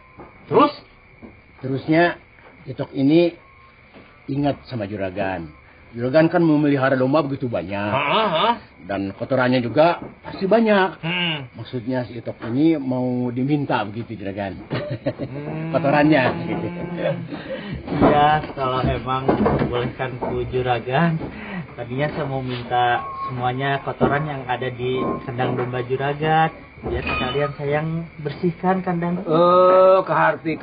Terusnya Itok ini ingat sama juragan. Juragan kan memelihara domba begitu banyak. Dan kotorannya juga pasti banyak. Maksudnya si Itok ini mau diminta begitu juragan. Kotorannya gitu. Iya, kalau emang bolehkan ku juragan. Tadinya saya mau minta semuanya kotoran yang ada di kandang domba juragan. Biar sekalian saya yang bersihkan kandang. Keharti.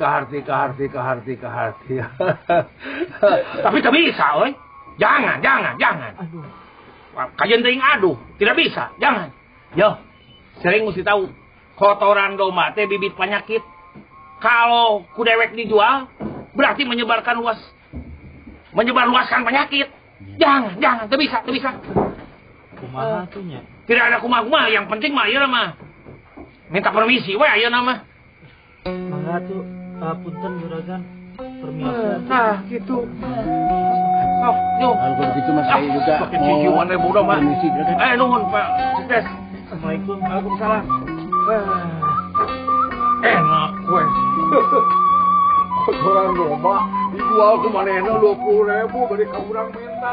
Tapi tak bisa, oi. Jangan. Aduh. Kajian teuing aduh, tidak bisa, jangan. Yo, sering mesti tahu. Kotoran domba teh bibit penyakit. Kalau ku dewek dijual, berarti menyebarluaskan penyakit. Jangan, tak bisa. Kumaha tuhnya? Tidak ada kumaha, yang penting mah ieu mah. Minta permisi we ayeuna mah. Mangga tuh, punten juragan. Permisi. Nah, gitu. Yuk. Kalau begitu mas saya juga mau permisi juragan. Nuhun Pak Sekdes. Assalamualaikum. Waalaikumsalam. Enak we. Kotoran domba dijual ke manehna 20.000 bari ka urang minta.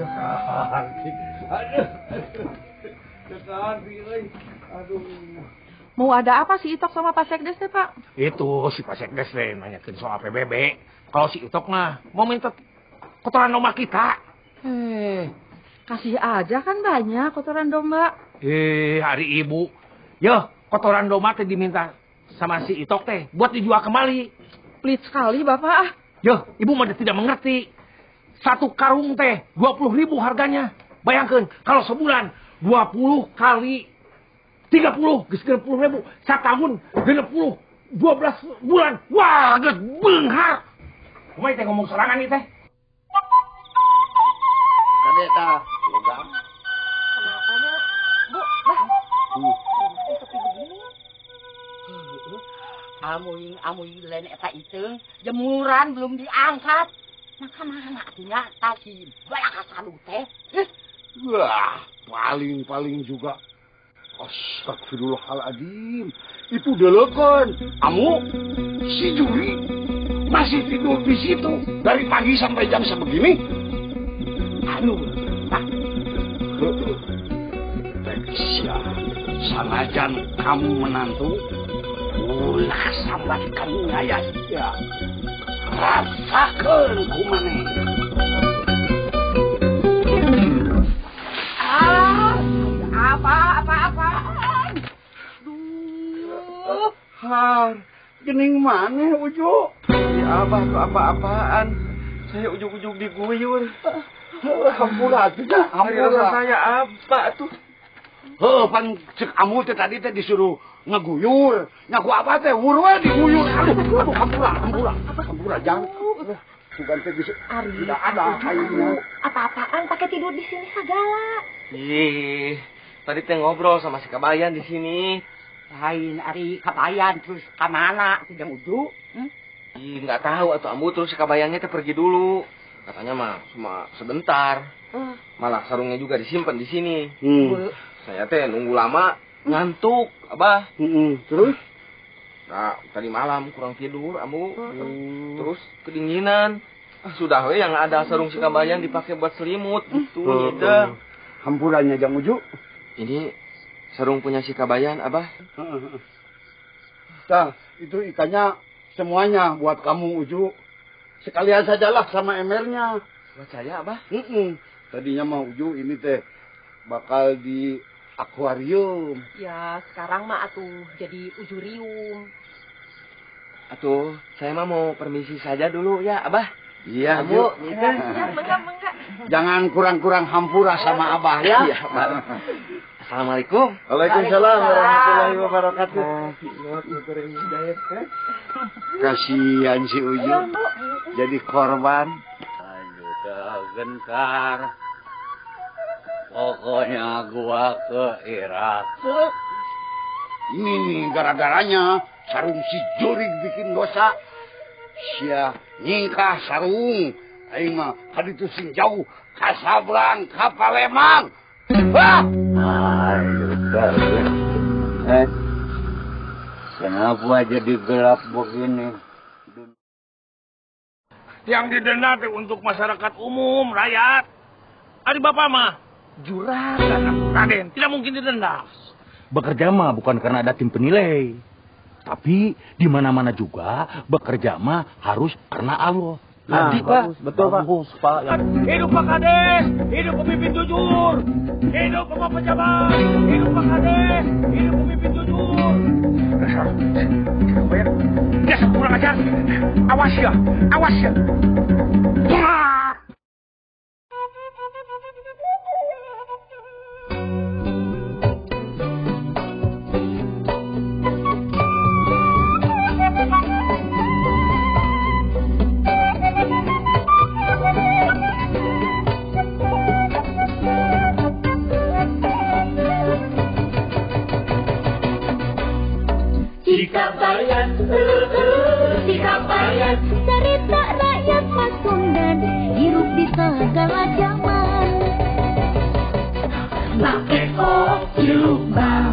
Sekali euy. Aduh. Mau ada apa si Itok sama Pak Sekdes teh, Pak? Itu si Pak Sekdes teh nanyakeun soal PBB. Kalau si Itok mah mau minta kotoran domba kita. Kasih aja kan banyak kotoran domba. Hari Ibu. Yo, kotoran domba teh diminta sama si Itok teh buat dijual kembali. Pelit sekali, Bapak. Yo, Ibu mah tidak mengerti. Satu karung teh 20.000 harganya. Bayangkan kalau sebulan 20 kali 30, geus 30.000. Satahun 60, 12 bulan. Wah, geus beunghar. Kumaha teh ngomong sorangan ieu teh? Kade tah, logam. Kenapanya? Bu, Bah. Seperti begini. Amuing lain eta iteung jemuran belum diangkat. Nah artinya tasi balak kasalu teh. Wah, paling juga. Astagfirullahaladzim. Itu delekan. Kamu si Juli masih tidur di situ dari pagi sampai jam sebegini. Anu, Sanajan kamu menantu, ulah sambat kamu ngayas ya. Rasakan kumane. Apa-apaan? Har, gening mana Uju? Ya Abah tuh apa-apaan? Saya ujung-ujung diguyur. Hampura tuh ya, hampura. Saya apa tuh? Pan cek kamu teh tadi teh disuruh ngeguyur. Nyaku apa teh? Wurwe diguyur. Aduh, hampura jangan. Bukan teh bisa. Tidak ada kayaknya. Apa-apaan pakai tidur di sini segala? Ih, tadi teh ngobrol sama si Kabayan di sini. Lain Ari Kabayan terus kemana si Jang Uju? Ih, nggak tahu atau ambu terus si Kabayannya teh pergi dulu. Katanya mah cuma sebentar. Malah sarungnya juga disimpan di sini. Saya teh nunggu lama, ngantuk, Abah. Terus? Nah, tadi malam kurang tidur, ambu. Terus kedinginan. Sudah we yang ada sarung si Kabayan dipakai buat selimut gitu, nyedeng. Hampurannya Jang Uju. Ini sarung punya si Kabayan, Abah. Nah, itu ikannya semuanya buat kamu, Uju. Sekalian sajalah sama emernya. Buat saya, Abah? Tadinya mah Uju ini teh bakal di akuarium. Ya, sekarang mah atuh jadi ujurium. Atuh, saya mah mau permisi saja dulu ya, Abah. Iya, Kamu, Ju. Mengga. Jangan kurang-kurang hampura sama Abah ya. Iya, Abah. Assalamualaikum. Waalaikumsalam warahmatullahi wabarakatuh. Kasihan si Uju jadi korban. Aduh, dah gentar. Pokoknya gua ke Irak. Ini nih gara-garanya sarung si Jurig bikin dosa. Sia nyingkah sarung. Aing mah kaditu sing jauh kasablang ka Palembang. Wah! Aduh, kenapa jadi gelap begini? Yang didenda teh untuk masyarakat umum, rakyat. Ari bapak mah juragan, Raden, tidak mungkin didenda. Bekerja mah bukan karena ada tim penilai. Tapi di mana-mana juga bekerja mah harus karena Allah. Nah, Pak. Betul, Pak. Pak. Hidup Pak Kades, hidup pemimpin jujur, hidup Bapak pejabat, hidup Pak Kades, hidup pemimpin jujur. Dasar kurang ajar, awas ya. Kabayan, cerita rakyat Pasundan, hidup di segala zaman. Pakai jubah.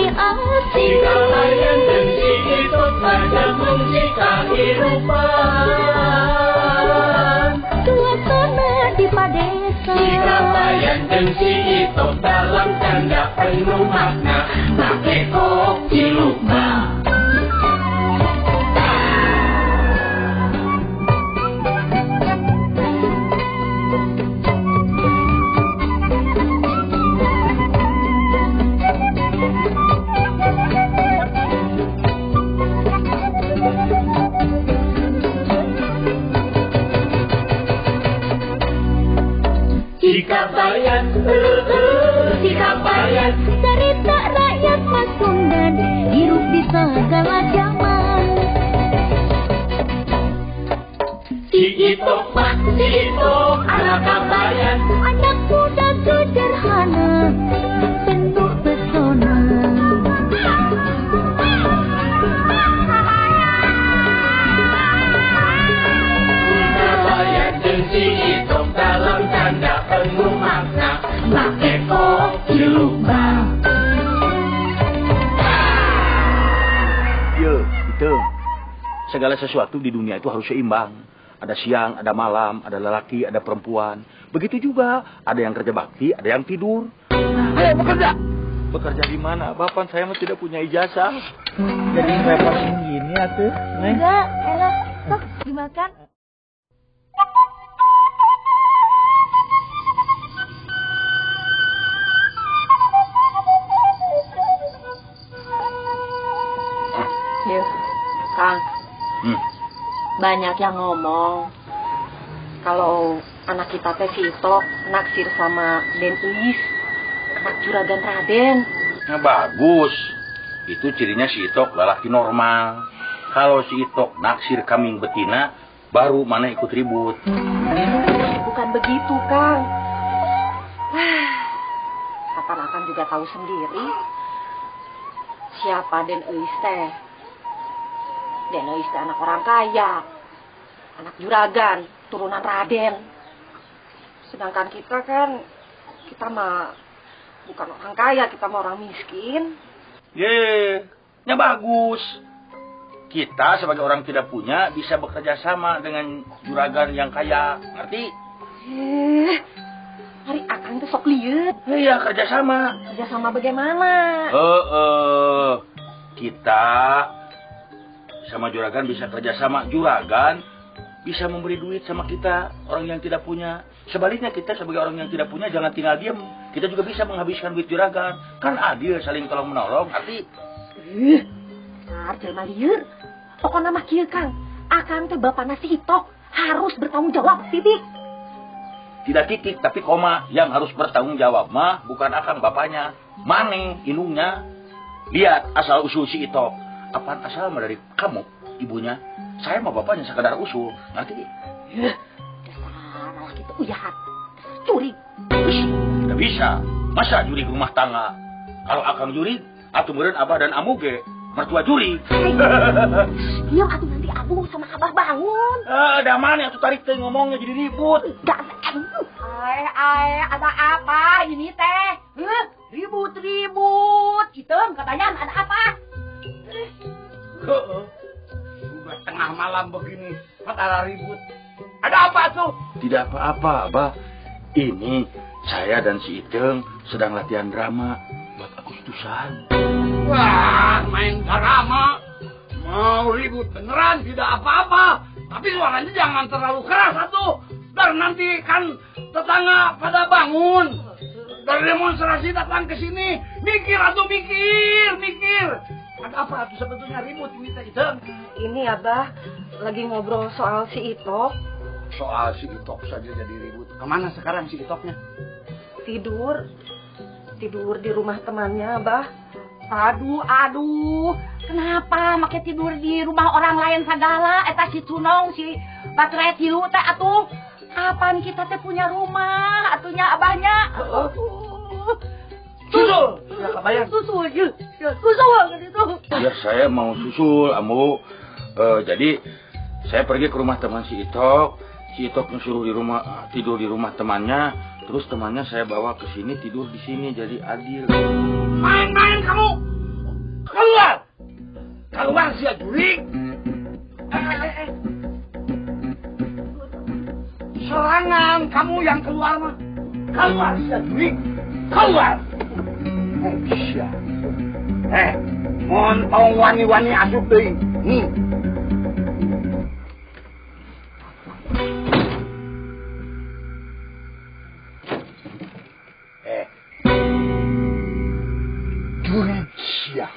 si Kabayan dan si Itok pada mengsi kehidupan. Suasana di padesa, Si Kabayan dan si Itok dalam canda penuh makna, pakai kopi lupa. Si Kabayan, si Kabayan, cerita rakyat Pasundan, hidup di segala zaman. si Itok mah, si Itok anak Kabayan, Anak muda sederhana, penuh pesona. si Kabayan dan si Itok dalam canda penuh makna, pakai kopi lupa. Ya, itu. Segala sesuatu di dunia itu harus seimbang. Ada siang, ada malam, ada lelaki, ada perempuan. Begitu juga, ada yang kerja bakti, ada yang tidur. Ayo bekerja. Bekerja di mana? Bapak saya mah tidak punya ijazah. Jadi repotin gini atuh. Enggak, enak. Sok, dimakan. Yuk, Kang. Banyak yang ngomong kalau anak kita teh si Itok naksir sama Den Uis, anak juragan Raden. Nah, bagus. Itu cirinya si Itok lelaki normal. Kalau si Itok naksir kambing betina, baru mana ikut ribut. Bukan begitu, Kang. Kapan akan juga tahu sendiri siapa Den Uis teh. Den Uis teh anak orang kaya, anak juragan, turunan Raden. Sedangkan kita kan, kita mah bukan orang kaya, kita mah orang miskin. Ya bagus. Kita sebagai orang tidak punya bisa bekerja sama dengan juragan yang kaya, ngerti? Hari akang tuh sok liut. Iya, kerjasama. Kerjasama bagaimana? Kita sama juragan bisa kerjasama. Juragan bisa memberi duit sama kita, orang yang tidak punya. Sebaliknya kita sebagai orang yang tidak punya jangan tinggal diam. Kita juga bisa menghabiskan duit juragan. Kan adil, saling tolong menolong, arti. Jelma liur. Pokoknya mah kieu, Kang. Akang teh bapana si Itok harus bertanggung jawab, titik. Tidak titik, tapi koma. Yang harus bertanggung jawab mah bukan akang bapaknya. Maneng, indungnya. Lihat asal usul si Itok. Apaan asal mah dari kamu, ibunya. Saya mah bapaknya sekadar usul. Nanti. Dasar laki itu uyahan. Curi. Tidak bisa. Masa juri ke rumah tangga? Kalau akang juri, atuh meureun abah dan amuge mertua juri. Iya, atuh nanti abu sama abah bangun. Ada mana atuh tarik teh ngomongnya jadi ribut. Ada apa ini teh? Ribut-ribut. Hitam katanya ada apa? Udah tengah malam begini, pada ribut. Ada apa tuh? Tidak apa-apa, Abah. Ini saya dan si Iteng sedang latihan drama buat Agustusan. Wah, main drama. Mau ribut beneran, tidak apa-apa. Tapi suaranya jangan terlalu keras atuh. Dar nanti kan tetangga pada bangun. Dari demonstrasi datang ke sini. Mikir atuh, mikir. Ada apa tuh sebetulnya ribut ini teh Iteng? Ini Abah lagi ngobrol soal si Itok. Soal si Itok saja jadi ribut. Kemana sekarang si Itoknya? Tidur di rumah temannya, Abah. Aduh. Kenapa make tidur di rumah orang lain segala? Eta si Cunong, si Baterai Tilu teh atuh. Kapan kita teh punya rumah? Atunya Abahnya. Susul. Ya, Kabayan. Susul gitu. Ya, saya mau susul, Ambu. Jadi saya pergi ke rumah teman si Itok. Si Itok suruh tidur di rumah temannya. Terus temannya saya bawa ke sini, tidur di sini, jadi adil. Main-main kamu. sia jurik. Serangan kamu yang keluar mah. Keluar sia jurik. Keluar. Sia. Montong wani-wani asup deui. Jurik sia.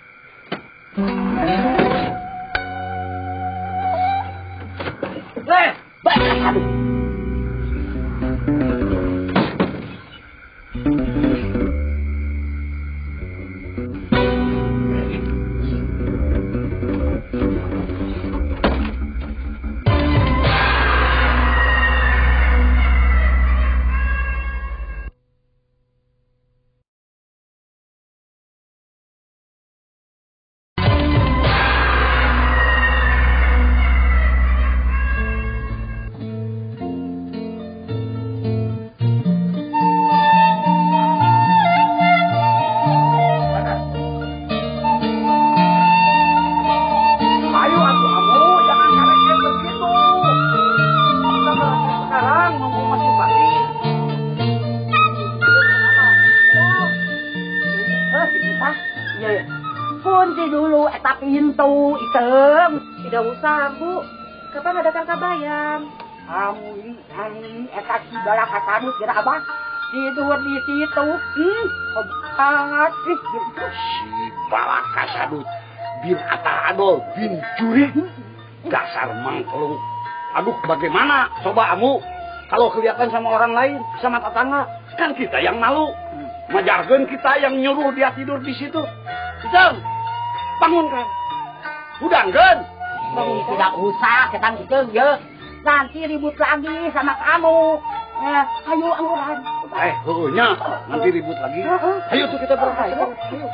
Tidak usah, Bu. Kapan ada Kang Kabayan? Kamu eta si balak kasadut kira apa? Tidur di situ. Obat si balak kasadut. Bin Atadol, bin Jurik. Dasar mangkelung. Aduh, bagaimana? Coba kamu kalau kelihatan sama orang lain, sama tetangga, kan kita yang malu. Majargen kita yang nyuruh dia tidur di situ. Kita bangunkan. Udanggen. Tidak usah, kita gitu ya. Nanti ribut lagi sama kamu. Ayo angguran. Nanti ribut lagi. Ayo tuh kita berangkat. Ayo.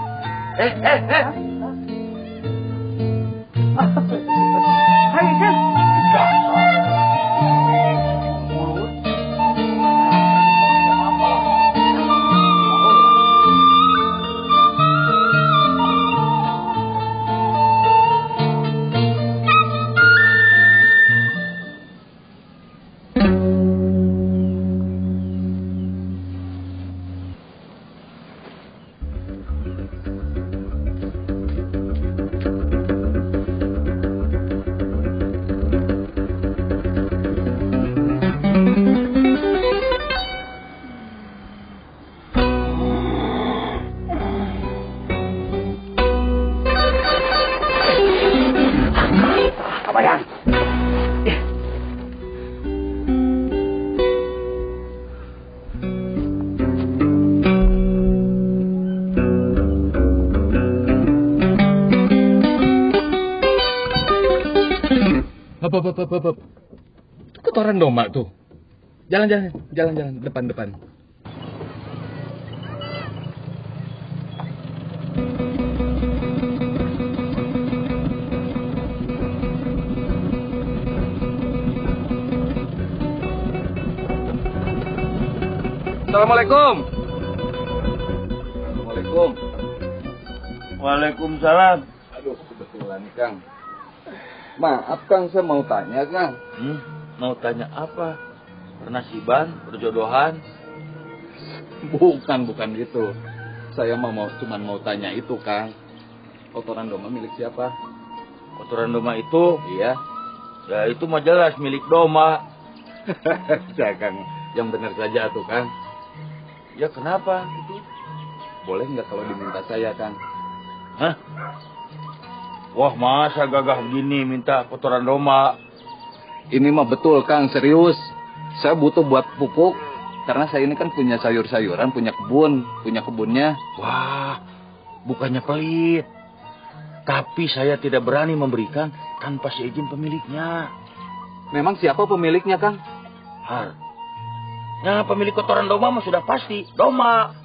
Hop. Kotoran domba tuh. Jalan, depan. Assalamualaikum. Waalaikumsalam. Aduh, kebetulan Kang. Maaf Kang, saya mau tanya Kang. Mau tanya apa? Pernasiban, perjodohan? Bukan gitu. Saya cuma mau tanya itu Kang. Kotoran domba milik siapa? Kotoran domba itu? Iya. Ya itu mah jelas milik domba. Saya Kang, yang benar saja tuh Kang. Ya kenapa? Boleh nggak kalau diminta saya Kang? Hah? Wah, masa gagah begini minta kotoran domba? Ini mah betul Kang, serius. Saya butuh buat pupuk. Karena saya ini kan punya sayur-sayuran, punya kebunnya. Wah, bukannya pelit. Tapi saya tidak berani memberikan tanpa seizin pemiliknya. Memang siapa pemiliknya Kang? Har. Nah, pemilik kotoran domba mah sudah pasti domba.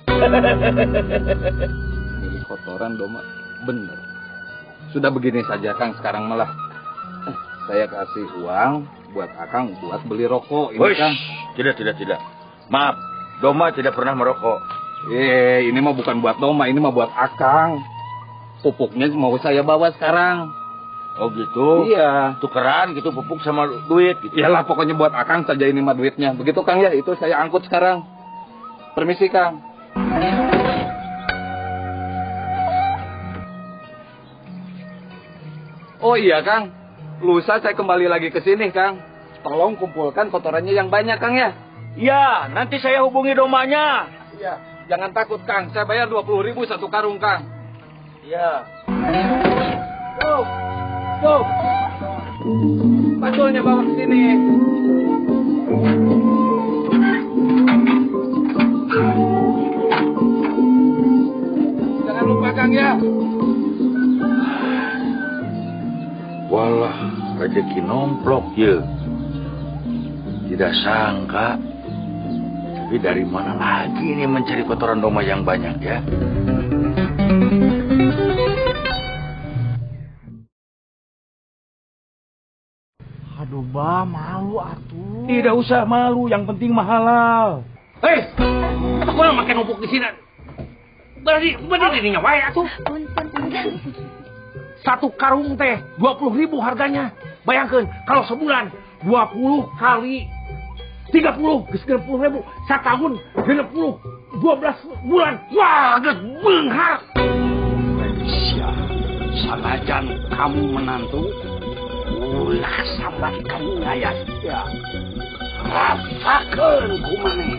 Milik kotoran domba, bener. Sudah begini saja Kang, sekarang malah saya kasih uang buat Akang buat beli rokok ini Kang. Tidak. Maaf, domba tidak pernah merokok. Ini mah bukan buat domba, ini mah buat Akang. pupuknya mau saya bawa sekarang. Oh gitu? Iya. Tukeran gitu pupuk sama duit gitu. Iyalah pokoknya buat Akang saja ini mah duitnya. Begitu Kang ya, itu saya angkut sekarang. Permisi Kang. Oh iya Kang, lusa saya kembali lagi ke sini Kang. Tolong kumpulkan kotorannya yang banyak Kang ya. Iya, nanti saya hubungi domanya. Iya, jangan takut Kang, saya bayar 20.000 satu karung Kang. Iya. Tuh. Patulnya bawa ke sini. Jangan lupa Kang ya. Walah, rezeki nomplok ya. Tidak sangka. Tapi dari mana lagi nih mencari kotoran domba yang banyak ya? Aduh, Bah, malu atuh. Tidak usah malu, yang penting halal. Hei, aku yang makan numpuk di sini. Bener ini wae atuh. Satu karung teh 20.000 harganya. Bayangkan kalau sebulan 20 kali 30 ke 30.000, setahun 12 bulan. Wah, geus beunghar. Sia, sanajan kamu menantu, ulah sambat kamu ngayas ya. Rasakeun kumaneh.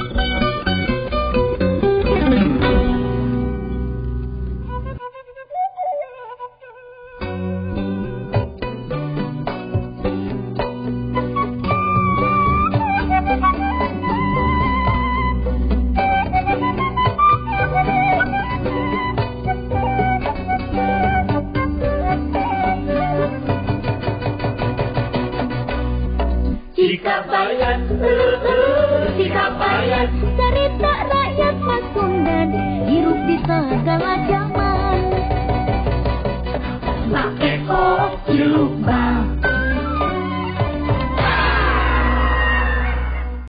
Sikabayan, cerita rakyat Pasundan, hirup di segala zaman. Mak Eko, Cilubang.